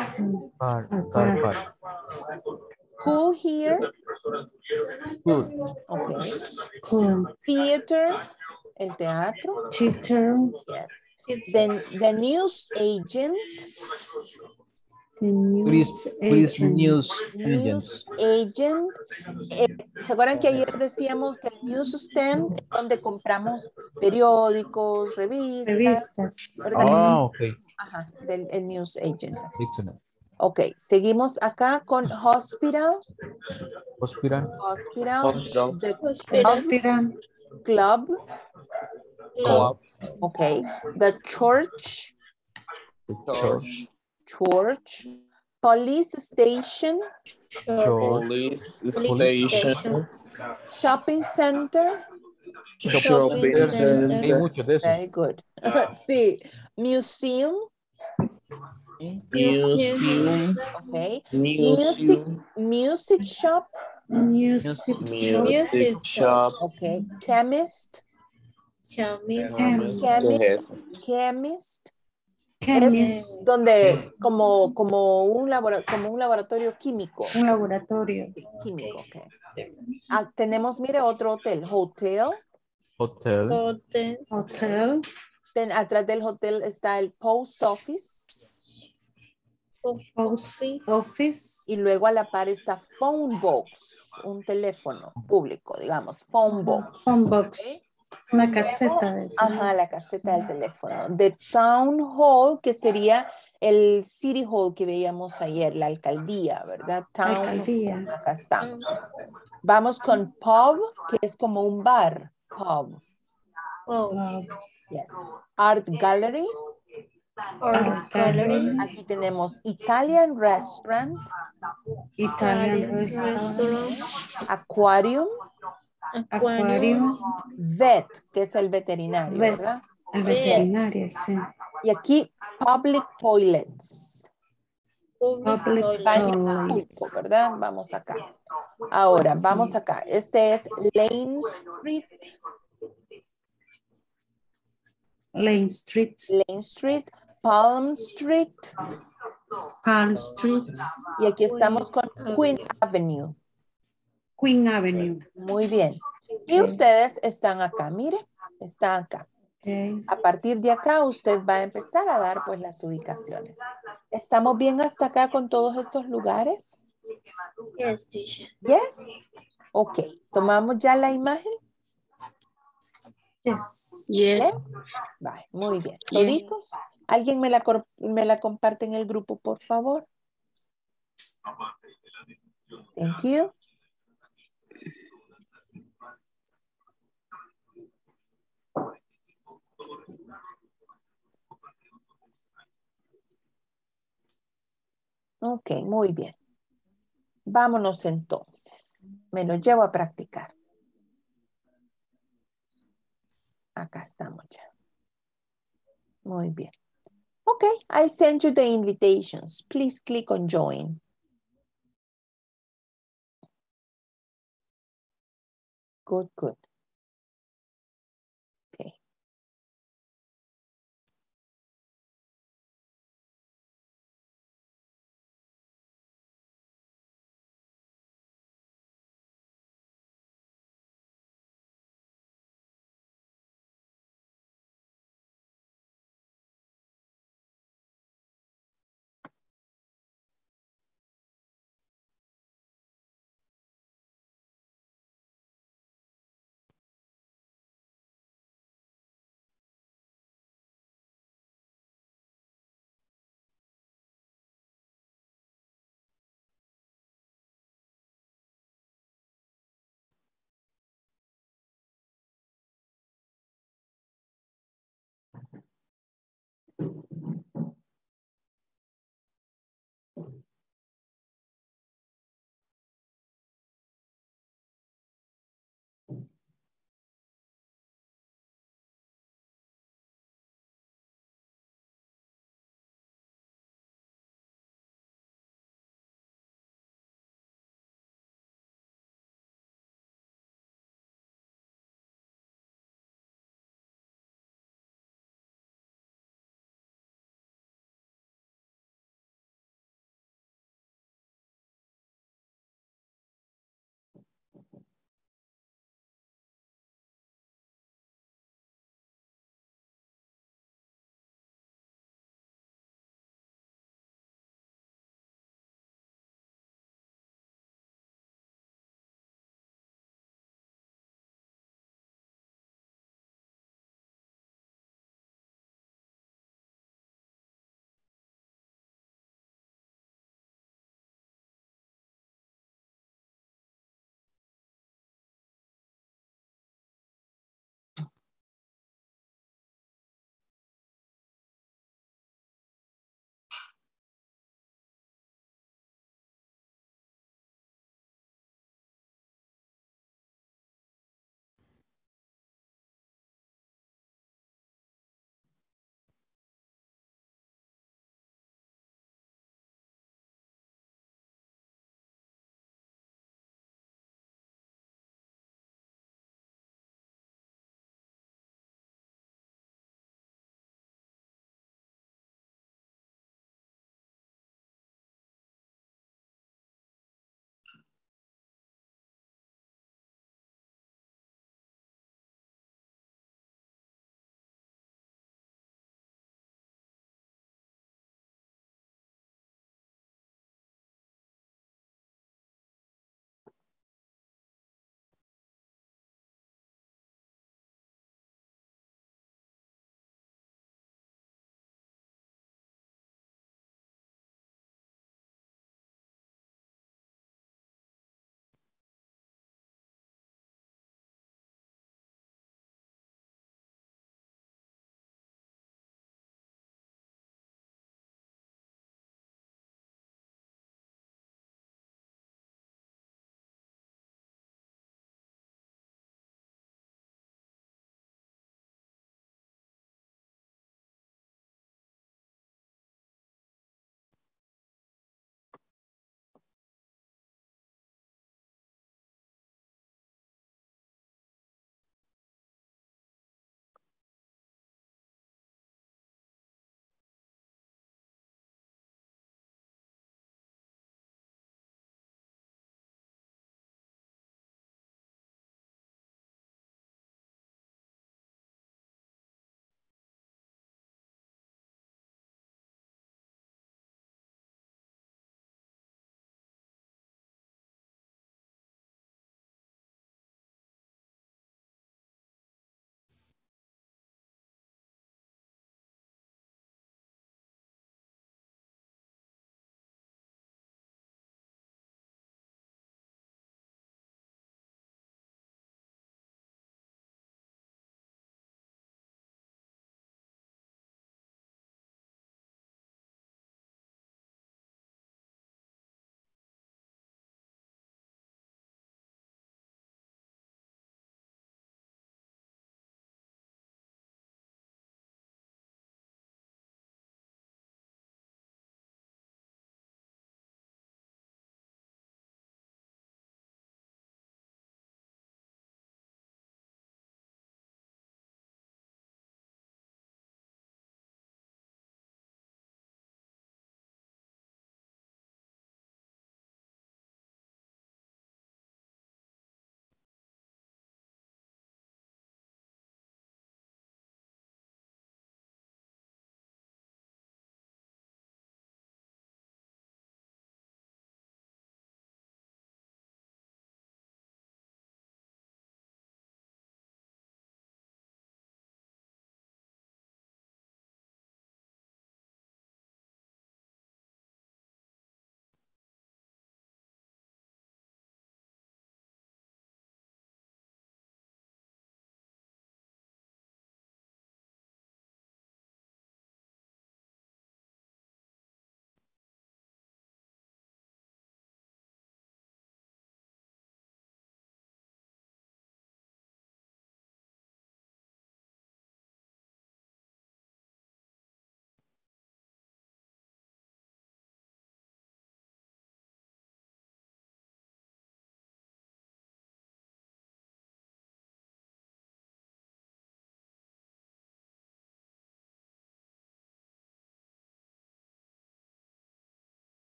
Park. Pool here. School. Okay. Cool. Theater. El teatro. Teacher. Yes. Then the news agent. News agent. ¿Se acuerdan que ayer decíamos que el newsstand es donde compramos periódicos, revistas? ¿Verdad? Ok. Ajá, el news agent. Excellent. Ok, seguimos acá con hospital. Hospital. Club. Ok, the church. Church. Police station. Police station. Shopping center. Hay muchos de esos. Very good. Sí. Museum. Museum. Okay. Museum. Music shop. Music shop. Music shop. Okay. Chemist. Chemist. ¿Qué es eso? Chemist. Chemist. Es donde como un laboratorio químico. Un laboratorio. Químico, okay. Ah, tenemos, mire, otro hotel. Hotel. Hotel. Hotel. Hotel. Atrás del hotel está el post office. Post office. Y luego a la par está phone box, un teléfono público, digamos, phone box. Phone box. ¿Okay? Una caseta. Ajá, la caseta del teléfono. The town hall, que sería el city hall que veíamos ayer, la alcaldía, ¿verdad? Town. Alcaldía. Acá estamos. Vamos con pub, que es como un bar. Pub. Yes. Art gallery. Art gallery. Aquí tenemos Italian restaurant. Italian restaurant. Aquarium. Aquarium. Vet, que es el veterinario, Vet. ¿verdad? El veterinario, sí. Y aquí public toilets. Public Baño toilets. público, ¿verdad? Vamos acá. Ahora, vamos acá. Este es Lane Street. Lane Street. Lane Street. Palm Street. Palm Street. Y aquí estamos con Queen Avenue. Queen Avenue. Muy bien. Y ustedes están acá, mire, están acá. Okay. A partir de acá usted va a empezar a dar pues las ubicaciones. ¿Estamos bien hasta acá con todos estos lugares? Yes, teacher. Yes. Ok. ¿Tomamos ya la imagen? Yes. Yes. Vale, muy bien. Yes. ¿Toditos? ¿Alguien me la comparte en el grupo, por favor? Thank you. Ok, muy bien. Vámonos entonces. Me lo llevo a practicar. Acá estamos ya. Muy bien. Ok, I sent you the invitations. Please click on join. Good, good. Okay.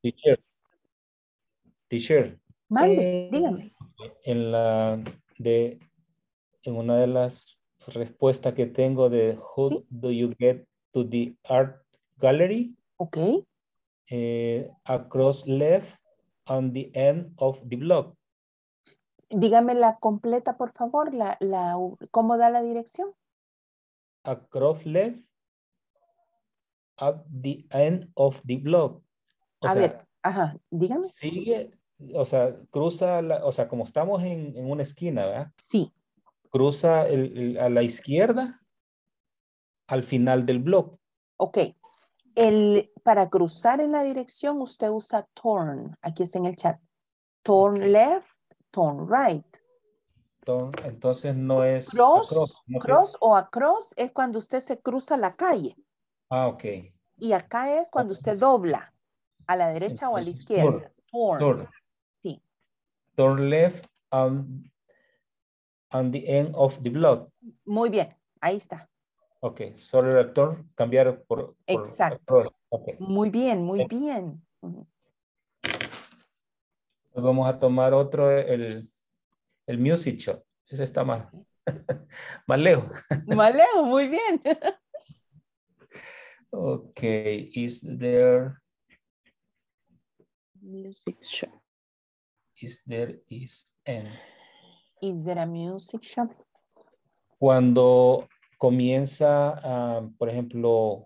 Teacher. Teacher. Mande, dígame. En una de las respuestas que tengo de how Sí. do you get to the art gallery? Ok. Across left on the end of the block. Dígame la completa, por favor. ¿Cómo da la dirección? Across left at the end of the block. O A sea, ver, ajá, dígame. sigue, o sea, cruza, o sea, como estamos en una esquina, ¿verdad? Sí. Cruza a la izquierda al final del bloque. Ok. Para cruzar en la dirección, usted usa turn. Aquí está en el chat. Turn Okay. left, turn right. Entonces no es Cross, across. cross o across es cuando usted se cruza la calle. Ah, ok. Y acá es cuando usted dobla a la derecha o a la Entonces, izquierda. Turn. turn. Sí. Turn left on the end of the block. Muy bien. Ahí está. Ok. Solo era turn, cambiar por Exacto. across. Okay. Muy bien, muy bien. Pues vamos a tomar otro, el music shot. Ese está más, más lejos. Más lejos, muy bien. Ok. Is there Music shop. Is there an. Is there a music shop? Cuando comienza, por ejemplo,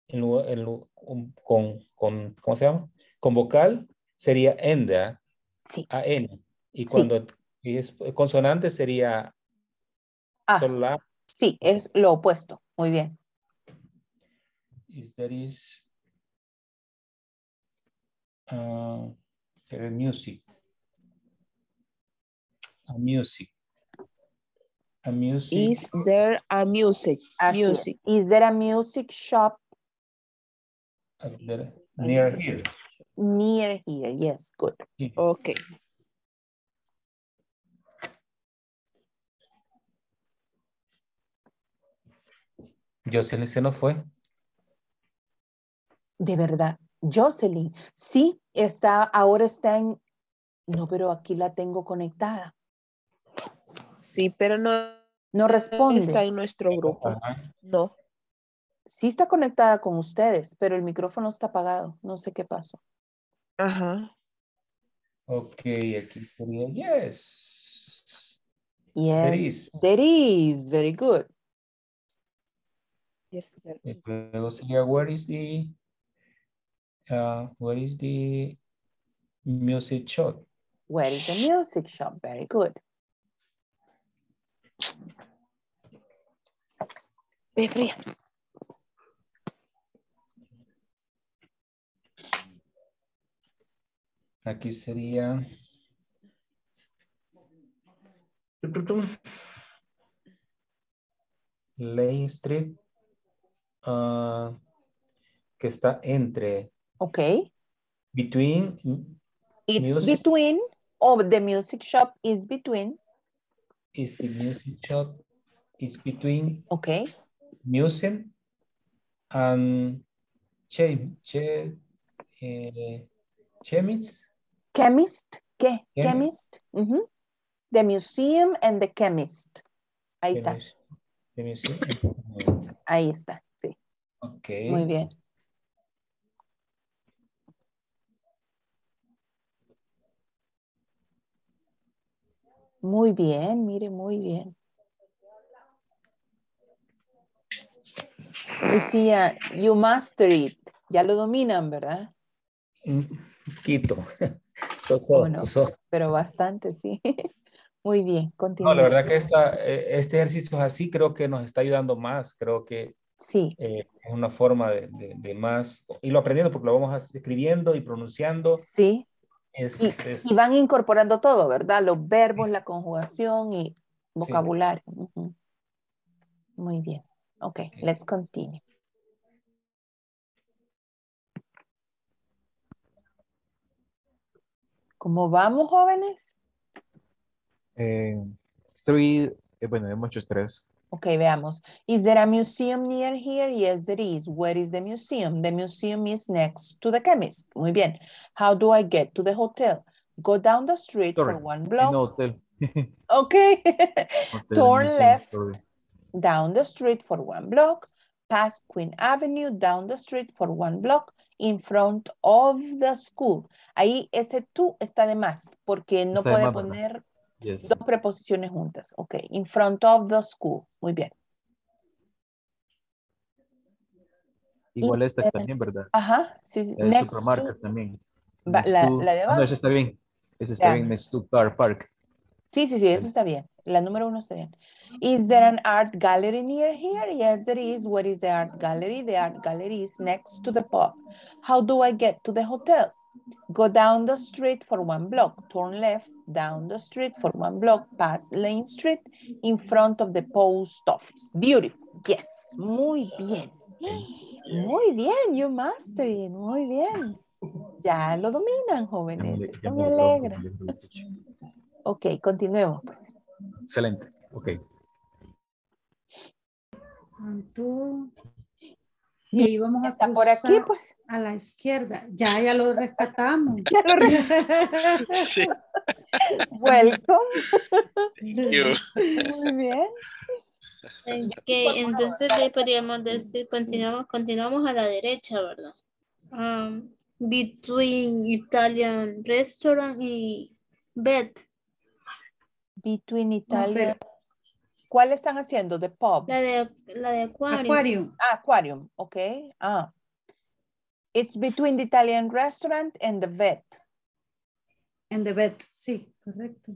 con, ¿cómo se llama? Con vocal sería enda, Sí. A-N. Y Sí. cuando es consonante sería solo la A. Sí, es lo opuesto. Muy bien. Is there music. A music. Is there a music? Así Music. es. Is there a music shop Near here. near here? Yes, good. Ok. Jocelyn se nos fue. De verdad. Jocelyn. Sí, ahora está en... No, pero aquí la tengo conectada. Sí, pero no responde. está en nuestro grupo. Ajá. No. Sí está conectada con ustedes, pero el micrófono está apagado. No sé qué pasó. Ajá. Ok, aquí sería yes. Yes. There is. There is. Very good. Yes, Luego sería where is the music shop? Where is the music shop? Very good. Ve fría. Aquí sería Lane Street, que está entre. Ok. Between. It's music. between, or the music shop is between. Is the music shop is between. Ok. Music and chemist. Chemist. ¿Qué? Chemist. Chemist. The museum and the chemist. Ahí está. Ahí está, sí. Ok. Muy bien. Muy bien, mire, muy bien. Decía, you master it. Ya lo dominan, ¿verdad? Un poquito. Pero bastante, sí. Muy bien, No, continúa. la verdad que este ejercicio es así, creo que nos está ayudando más. Creo que sí. Es una forma de más, y lo aprendiendo porque lo vamos escribiendo y pronunciando. Sí. Y van incorporando todo, ¿verdad? Los verbos, la conjugación y vocabulario. Sí. Muy bien. Ok, let's continue. ¿Cómo vamos, jóvenes? Bueno, hemos hecho 3. Ok, veamos. Is there a museum near here? Yes, there is. Where is the museum? The museum is next to the chemist. Muy bien. How do I get to the hotel? Go down the street Sorry. for one No block. hotel. Okay. Hotel, Turn museum, left sorry. down the street for one block. Past Queen Avenue, down the street for one block. In front of the school. Ahí ese tú está de más porque no Está de puede más, ¿verdad? poner Yes. dos preposiciones juntas. Ok. In front of the school. Muy bien. Igual esta Y- también, ¿verdad? Ajá. Sí, La de next supermarket to. también. La de No, abajo. esa está bien. Esa está bien, Veamos. next to car park. Sí, eso está bien. La número 1 está bien. Is there an art gallery near here? Yes, there is. What is the art gallery? The art gallery is next to the pub. How do I get to the hotel? Go down the street for one block. Turn left down the street for one block. Past Lane Street in front of the post office. Beautiful. Yes. Muy bien. Muy bien. You master it. Muy bien. Ya lo dominan, jóvenes. Eso me alegra. Ok, continuemos pues. Excelente. Ok. Y ahí vamos a Está cruzar por aquí, pues. a la izquierda. Ya lo rescatamos. Ya lo Sí. Welcome. You. Muy bien. Ok, entonces le podríamos decir, continuamos a la derecha, ¿verdad? Between Italian restaurant y bed. Between No, Italia. pero ¿Cuál están haciendo? The pub. La de Aquarium. Aquarium. Aquarium. Ok. It's between the Italian restaurant and the vet. En the bed, sí, correcto.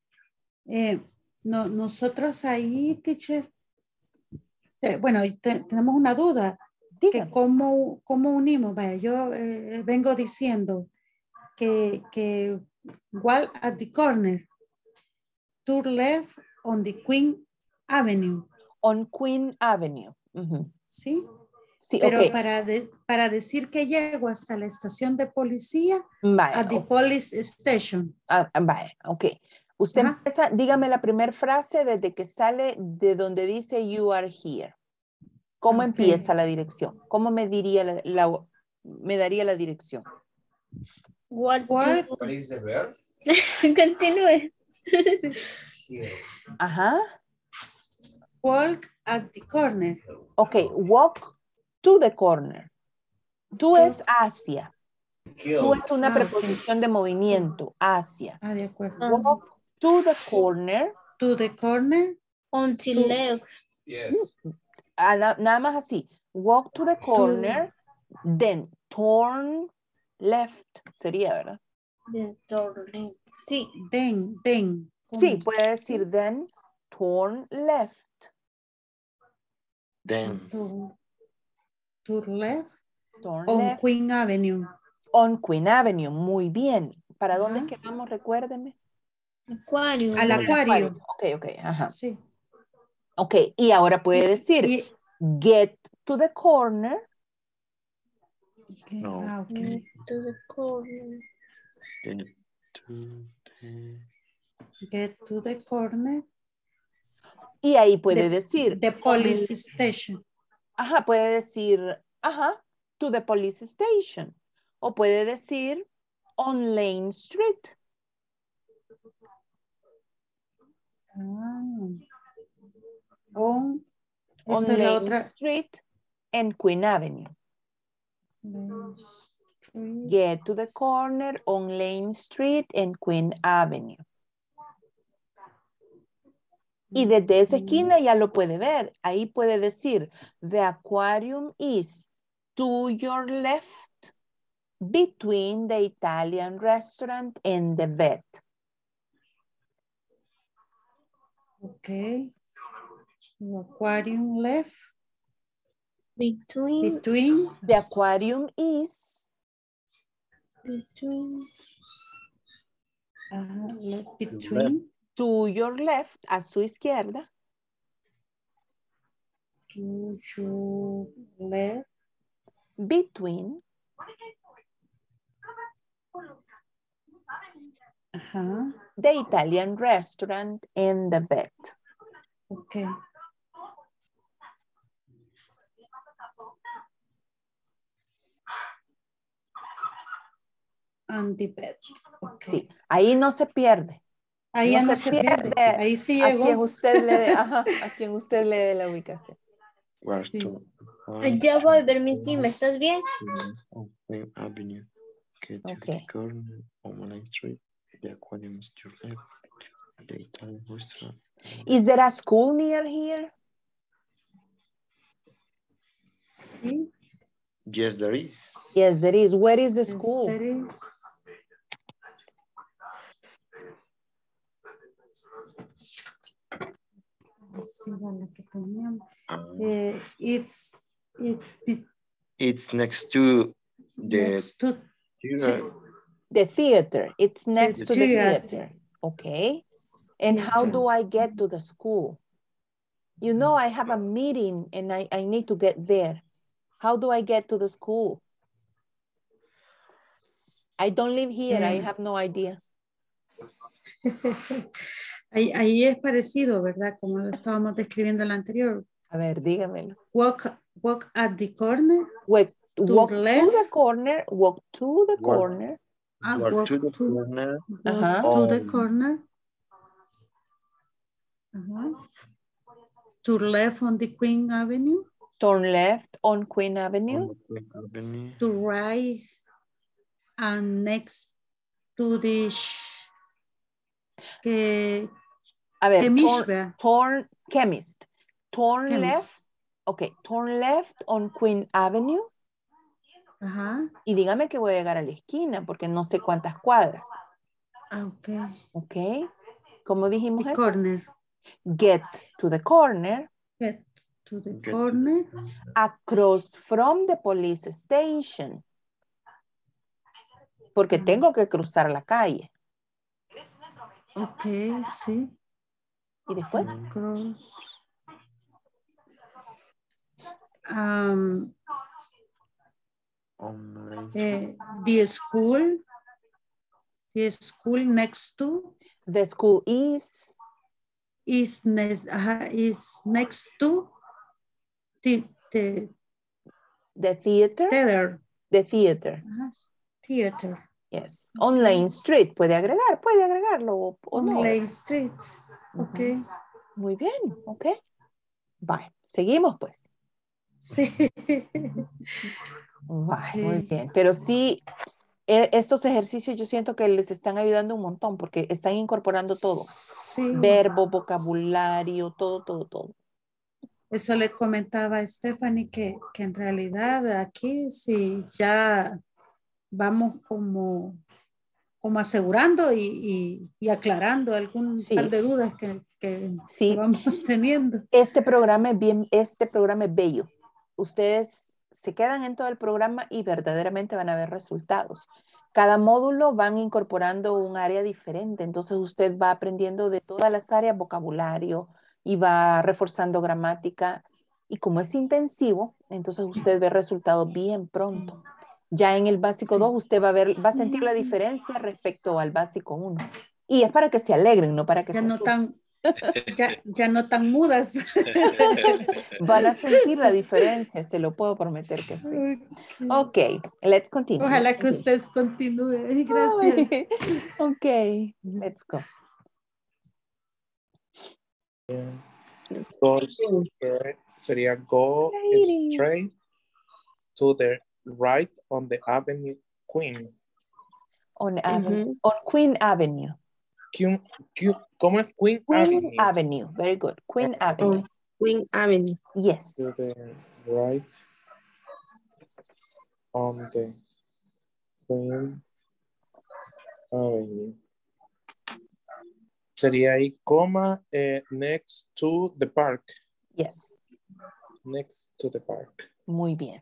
No, nosotros ahí, teacher, bueno, tenemos una duda. Que cómo unimos. Vaya, yo vengo diciendo que walk at the corner, turn left on the Queen Avenue. On Queen Avenue. ¿Sí? Sí, pero ok. para decir que llego hasta la estación de policía, Vale, at the police station. Vale, ok. Usted empieza, dígame la primera frase desde que sale de donde dice you are here. ¿Cómo empieza la dirección? ¿Cómo me diría me daría la dirección? What is the verb? Continúe. Ajá. Walk at the corner. Ok, walk to the corner. Tú es hacia. Tú es una preposición de movimiento, hacia. De acuerdo. Walk to the corner. To the corner. Until left. Yes. Nada más así. Walk to the corner, then turn left. Sería, ¿verdad? Then turn left. Sí. Then. Sí, puede decir then turn left. Then. Turn left. Turn on left. Queen Avenue. On Queen Avenue, muy bien. ¿Para dónde es que vamos? Recuérdeme. Aquarium. Al acuario. Ok, ajá. Sí. Ok, y ahora puede decir get to the corner. No. Okay. Get to the corner. Get to the corner. Y ahí puede decir. The police station. Ajá, puede decir, to the police station. O puede decir on Lane Street. On Lane Street and Queen Avenue. Get to the corner on Lane Street and Queen Avenue. Y desde esa esquina ya lo puede ver. Ahí puede decir, the aquarium is to your left between the Italian restaurant and the vet. Okay. The aquarium left. Between. The aquarium is. Between. Between. To your left, a su izquierda. To your left. Between. Ajá. The Italian restaurant and the vet. Okay. and the bed. Okay. Sí, ahí no se pierde. Ahí ya no se pierde. Ahí sí a llegó. quien usted le dé, ajá, a quien usted le dé la ubicación. Sí. Ya voy, permíteme, ¿estás bien? Queen Avenue. Get to the corner on Main Street. The aquarium is to your left. The Italian restaurant. Is there a school near here? Yes, there is. Yes, there is. Where is the Yes, school? there is. Sí, la que teníamos. It's next to the Next to theater. The theater. It's next to the theater. theater. Okay. And how Theater. do I get to the school? You know, I have a meeting and I need to get there. How do I get to the school? I don't live here. I have no idea. Ahí es parecido, ¿verdad? Como lo estábamos describiendo en la anterior. A ver, dígamelo. Walk at the corner. Walk to left. the corner. Walk to the corner. Walk to the corner. To the corner. To left on the Queen Avenue. Turn left on Queen Avenue. To right and next to the a ver, chemist. Turn left. Okay, turn left on Queen Avenue. Ajá. Y dígame que voy a llegar a la esquina porque no sé cuántas cuadras. Okay. Okay. ¿Cómo dijimos the eso? Corner. Get to the corner. Get to the corner. Across from the police station. Porque tengo que cruzar la calle. Ok, sí. ¿Y después? Cross. The school next to. The school is next to the theater. The theater. Theater. Yes. On Lane Street. Puede agregarlo o no. On Lane Street. Ok. Muy bien. Ok. Bye. Seguimos pues. Sí. Bye. Muy bien. Pero sí, estos ejercicios yo siento que les están ayudando un montón porque están incorporando todo. Sí. Verbo, vocabulario, todo. Eso le comentaba a Stephanie que en realidad aquí sí ya vamos como asegurando y aclarando algún par de dudas que vamos teniendo. Este programa es bello. Ustedes se quedan en todo el programa y verdaderamente van a ver resultados. Cada módulo van incorporando un área diferente, entonces usted va aprendiendo de todas las áreas, vocabulario, y va reforzando gramática. Y como es intensivo, entonces usted ve resultados bien pronto. Ya en el básico 2 usted va a sentir la diferencia respecto al básico 1. Y es para que se alegren, no para que se asusten. Ya no tan mudas. Van a sentir la diferencia, se lo puedo prometer que sí. Ok, let's continue. Ojalá que ustedes continúen. Gracias. Ok, let's go. Go sería go straight to the right on the Avenue Queen. On Queen Avenue. ¿Cómo es Queen Avenue? Queen Avenue, very good. Queen Avenue. Queen Avenue. Yes. To the right on the Queen Avenue. Sería ahí, coma, next to the park. Yes. Next to the park. Muy bien.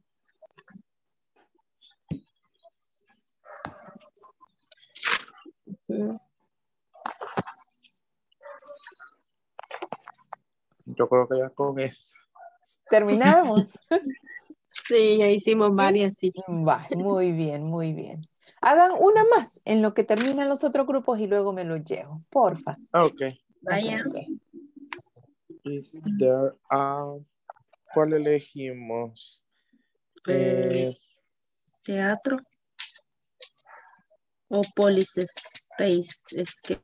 Yo creo que ya con eso. ¿Terminamos? Sí, ya hicimos varias. Sí. Va, muy bien, muy bien. Hagan una más en lo que terminan los otros grupos y luego me los llevo, porfa. Ok. Vaya. Is there ¿cuál elegimos? Teatro. O police space. Es que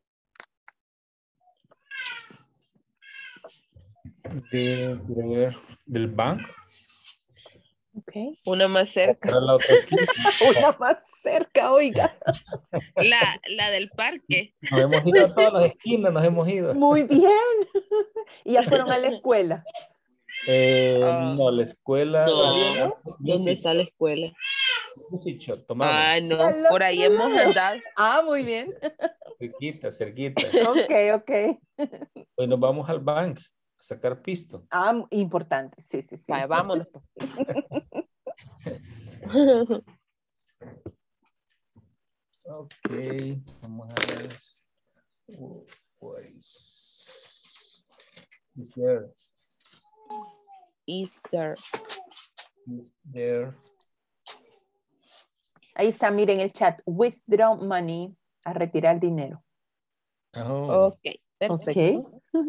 del banco. Okay. Una más cerca. Para la otra esquina. Una más cerca, oiga. La del parque. Nos hemos ido a todas las esquinas, nos hemos ido. Muy bien. Y ya fueron a la escuela. No, la escuela. No. ¿No? ¿Dónde está la escuela? Tomamos. Ah, no. Ya lo Por ahí hemos creo. andado. Ah, muy bien. Cerquita, cerquita. Ok. Hoy nos vamos al banco a sacar pisto. Ah, importante. Sí. Vaya, vámonos. Ok, vamos a ver. What is there? Easter. Is there? Ahí está, miren el chat. Withdraw money. A retirar dinero. Oh. Ok, perfecto. Ok.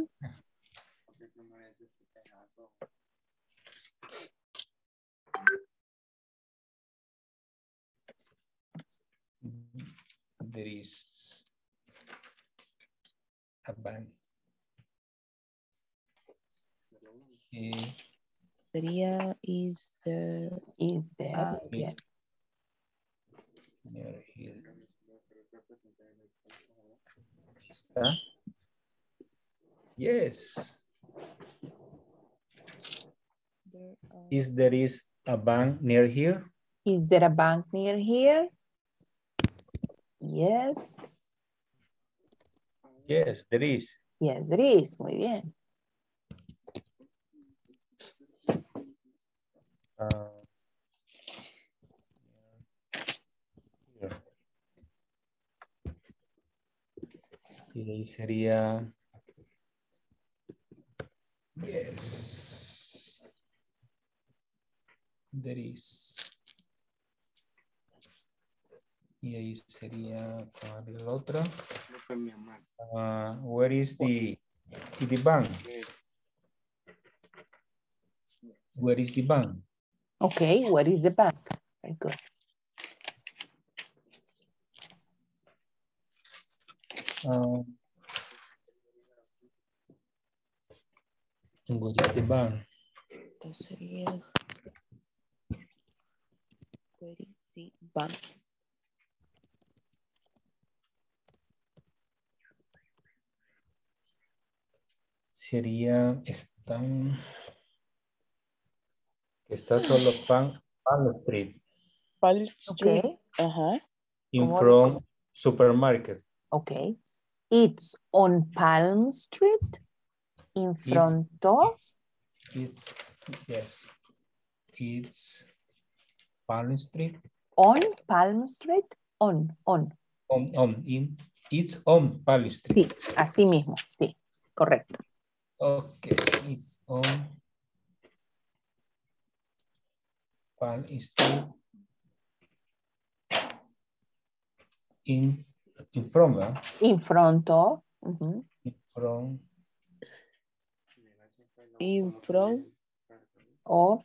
There is a bank. Sería is there. Bien. Near here. ¿Está? Yes. There is a bank near here? Is there a bank near here? Yes. Yes, there is. Yes, there is. Muy bien. Y ahí sería yes. There is. Y ahí sería la otra. Where is the bank? Where is the bank? Okay, where is the bank? Very good. What is the bank? Entonces sería where is the bank? Sería está solo Palm Street. Palm Street. Okay. Ajá. In front supermarket. Okay. It's on Palm Street. In front of. Yes. It's Palm Street. On Palm Street. On. It's on Palm Street. Sí, así mismo, sí, correcto. Okay, it's on Palm Street. In front, ¿verdad? In front of. Uh-huh. In front of.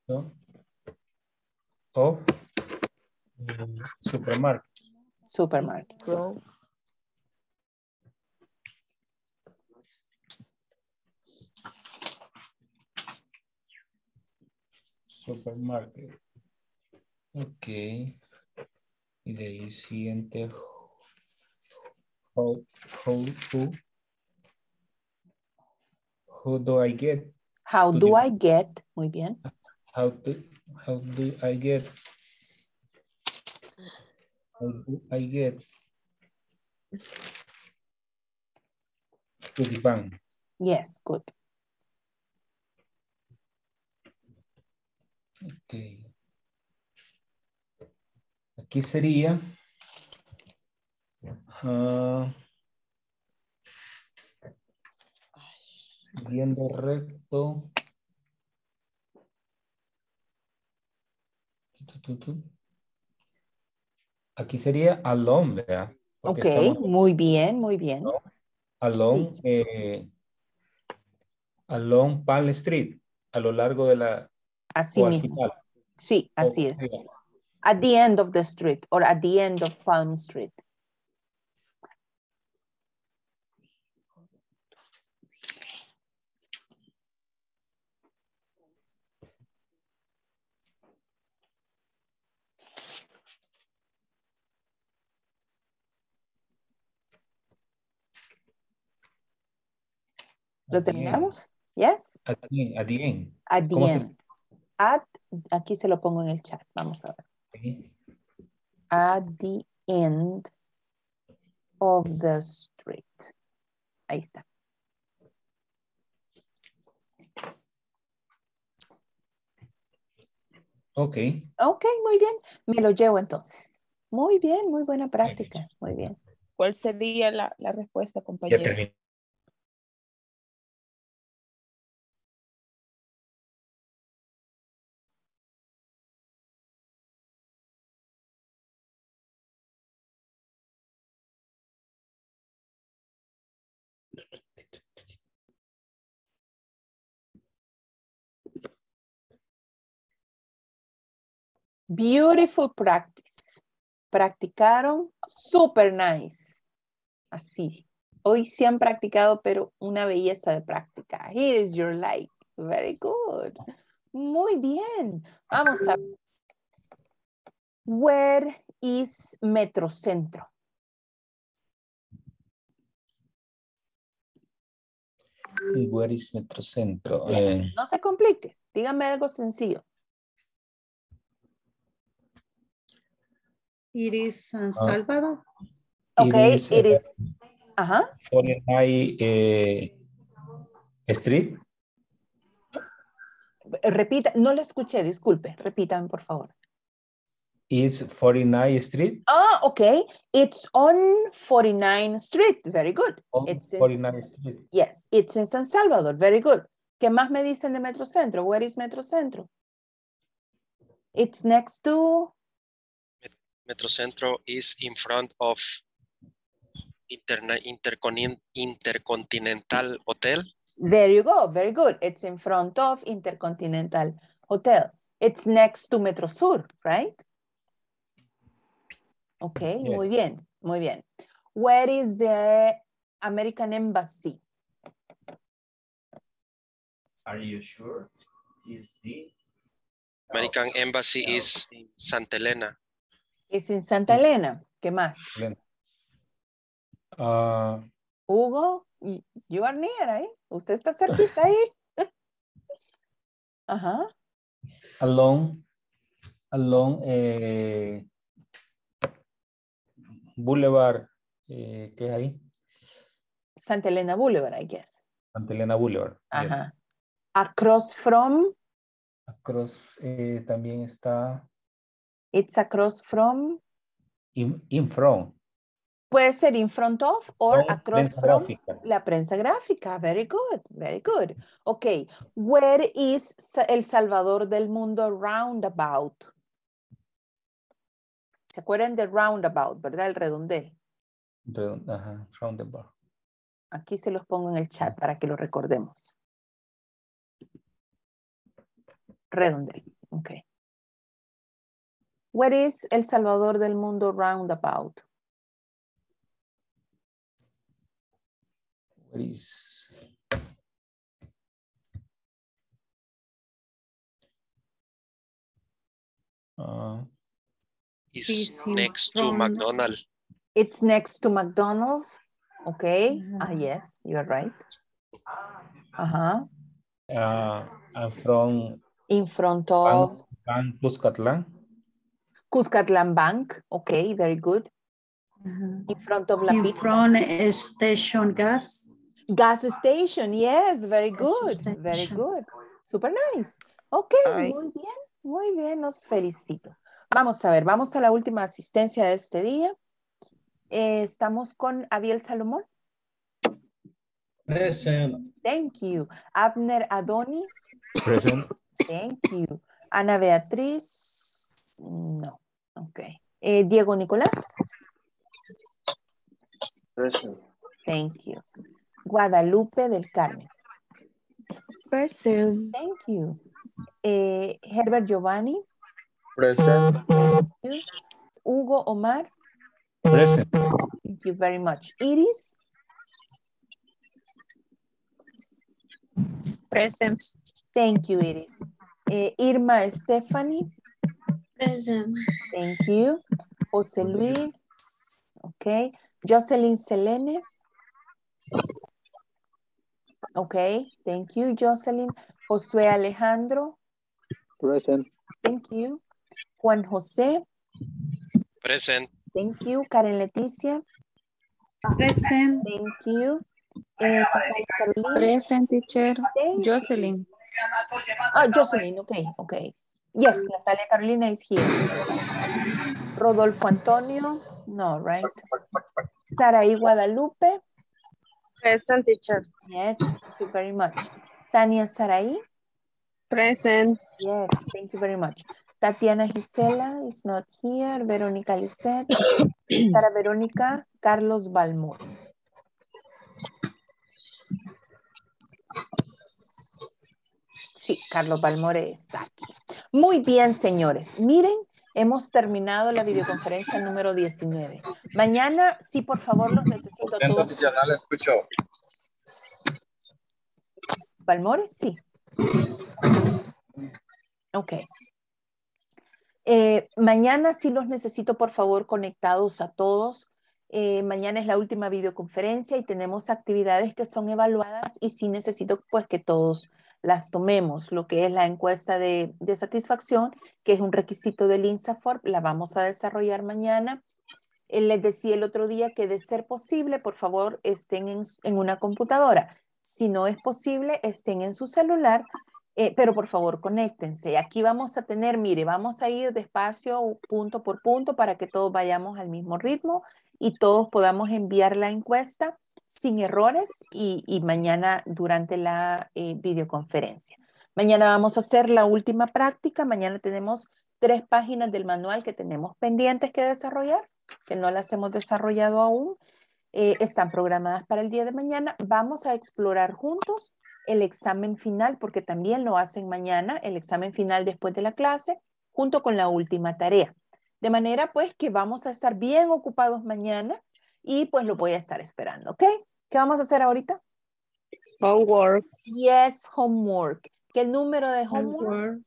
Of supermarket. Supermarket. From supermarket. Ok. Y de ahí siguiente. Who do I get? How do I get? Muy bien. How do I get? How do I get to the bank? Yes, good. Ok. Aquí sería siguiendo recto. Aquí sería along, ¿verdad? Ok, Porque muy bien, muy bien. ¿no? Along, sí. Along Palm Street, a lo largo de la... Así mismo. Final. Sí, así es. At the end of the street or at the end of Palm Street. ¿Lo terminamos? Yes? At the end. At the ¿Cómo se end. Aquí se lo pongo en el chat. Vamos a ver. dice? At the end of the street. Ahí está. Ok. Ok, muy bien. Me lo llevo entonces. Muy bien, muy buena práctica. Muy bien. ¿Cuál sería la respuesta, Ya compañero? terminé. Beautiful practice. Practicaron super nice. Así. Hoy sí han practicado, pero una belleza de práctica. Here is your like. Very good. Muy bien. Vamos a ver. Where is Metrocentro? Where is Metrocentro? No se complique. Dígame algo sencillo. It is San Salvador. Okay, it is. Ajá. 49 Street. Repita, no le escuché, disculpe. Repítame, por favor. It's 49 Street. Ah, okay. It's on 49th Street. Very good. On It's in, 49 Street. yes, it's in San Salvador. Very good. ¿Qué más me dicen de Metrocentro? Where is Metrocentro? It's next to... Metrocentro is in front of Intercontinental Hotel. There you go. Very good. It's in front of Intercontinental Hotel. It's next to Metrosur, right? Okay, Yes. muy bien, muy bien. Where is the American Embassy? Are you sure? Is the American Embassy is in Santa Elena. It's in Santa Elena. ¿Qué más? Hugo, you are near ahí. Usted está cerquita ahí. Ajá. Along Boulevard, ¿qué es ahí? Santa Elena Boulevard, I guess. Santa Elena Boulevard. Ajá. Yes. Across from. Across también está. It's across from. In front. Puede ser in front of or No, across prensa from gráfica. la prensa gráfica. Very good, very good. Okay, where is El Salvador del Mundo roundabout? ¿Se acuerdan de roundabout, verdad? El redondel. Ajá, roundabout. Aquí se los pongo en el chat para que lo recordemos. Redondel, okay. Where is El Salvador del Mundo roundabout? Where is It's next to McDonald's. It's next to McDonald's. Okay. Yes, you're right. From in front of Bank Cuscatlán. Cuscatlán Bank. Okay, very good. In front of La in Pizza. front station gas. Gas station, yes, very good. Very good. Super nice. Okay, muy bien, los felicito. Vamos a ver, vamos a la última asistencia de este día. Estamos con Abiel Salomón. Present. Thank you. Abner Adoni. Present. Thank you. Ana Beatriz. No. Okay. Diego Nicolás. Present. Thank you. Guadalupe del Carmen. Present. Thank you. Herbert Giovanni. Present. Thank you. Hugo Omar. Present. Thank you very much. Iris. Present. Thank you, Iris. Irma Stephanie. Present. Thank you. José Luis. Okay. Jocelyn Selene. Okay. Thank you, Jocelyn. Josué Alejandro. Present. Thank you. Juan José. Present. Thank you. Karen Leticia. Present. Thank you. Natalia Carolina. Present, teacher. Thank you. Jocelyn. Oh, Jocelyn. Okay. Okay. Yes, Natalia Carolina is here. Rodolfo Antonio. No, right? Saraí Guadalupe. Present, teacher. Yes, thank you very much. Tania Saraí. Present. Yes, thank you very much. Tatiana Gisela is not here. Verónica Lisette. Sara Verónica. Carlos Balmor. Sí, Carlos Balmore está aquí. Muy bien, señores. Miren, hemos terminado la videoconferencia número 19. Mañana, sí, por favor, los necesito a todos. Teacher, no la escucho. ¿Balmore? Sí. Ok. Mañana sí los necesito, por favor, conectados a todos. Mañana es la última videoconferencia y tenemos actividades que son evaluadas y sí necesito pues que todos las tomemos. Lo que es la encuesta de satisfacción, que es un requisito del INSAFORP, la vamos a desarrollar mañana. Les decía el otro día que de ser posible, por favor, estén en una computadora. Si no es posible, estén en su celular, pero por favor, conéctense. Aquí vamos a tener, mire, vamos a ir despacio, punto por punto, para que todos vayamos al mismo ritmo y todos podamos enviar la encuesta sin errores y mañana durante la videoconferencia. Mañana vamos a hacer la última práctica. Mañana tenemos 3 páginas del manual que tenemos pendientes que desarrollar, que no las hemos desarrollado aún. Están programadas para el día de mañana. Vamos a explorar juntos el examen final, porque también lo hacen mañana, el examen final después de la clase, junto con la última tarea. De manera pues que vamos a estar bien ocupados mañana y pues lo voy a estar esperando, ¿ok? ¿Qué vamos a hacer ahorita? Homework. Yes, homework. ¿Qué número de homework?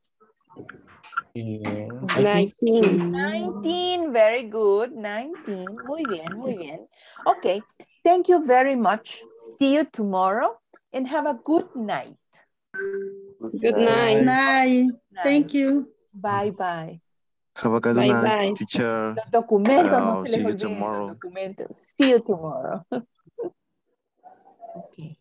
19. 19, very good, 19. Muy bien, muy bien. Okay, thank you very much. See you tomorrow and have a good night. Good night. Night. Thank you. Bye, bye. Have a good Bye, night, bye. teacher. Los documentos, no I'll se see les you olviden los tomorrow. documentos. See you tomorrow. Okay.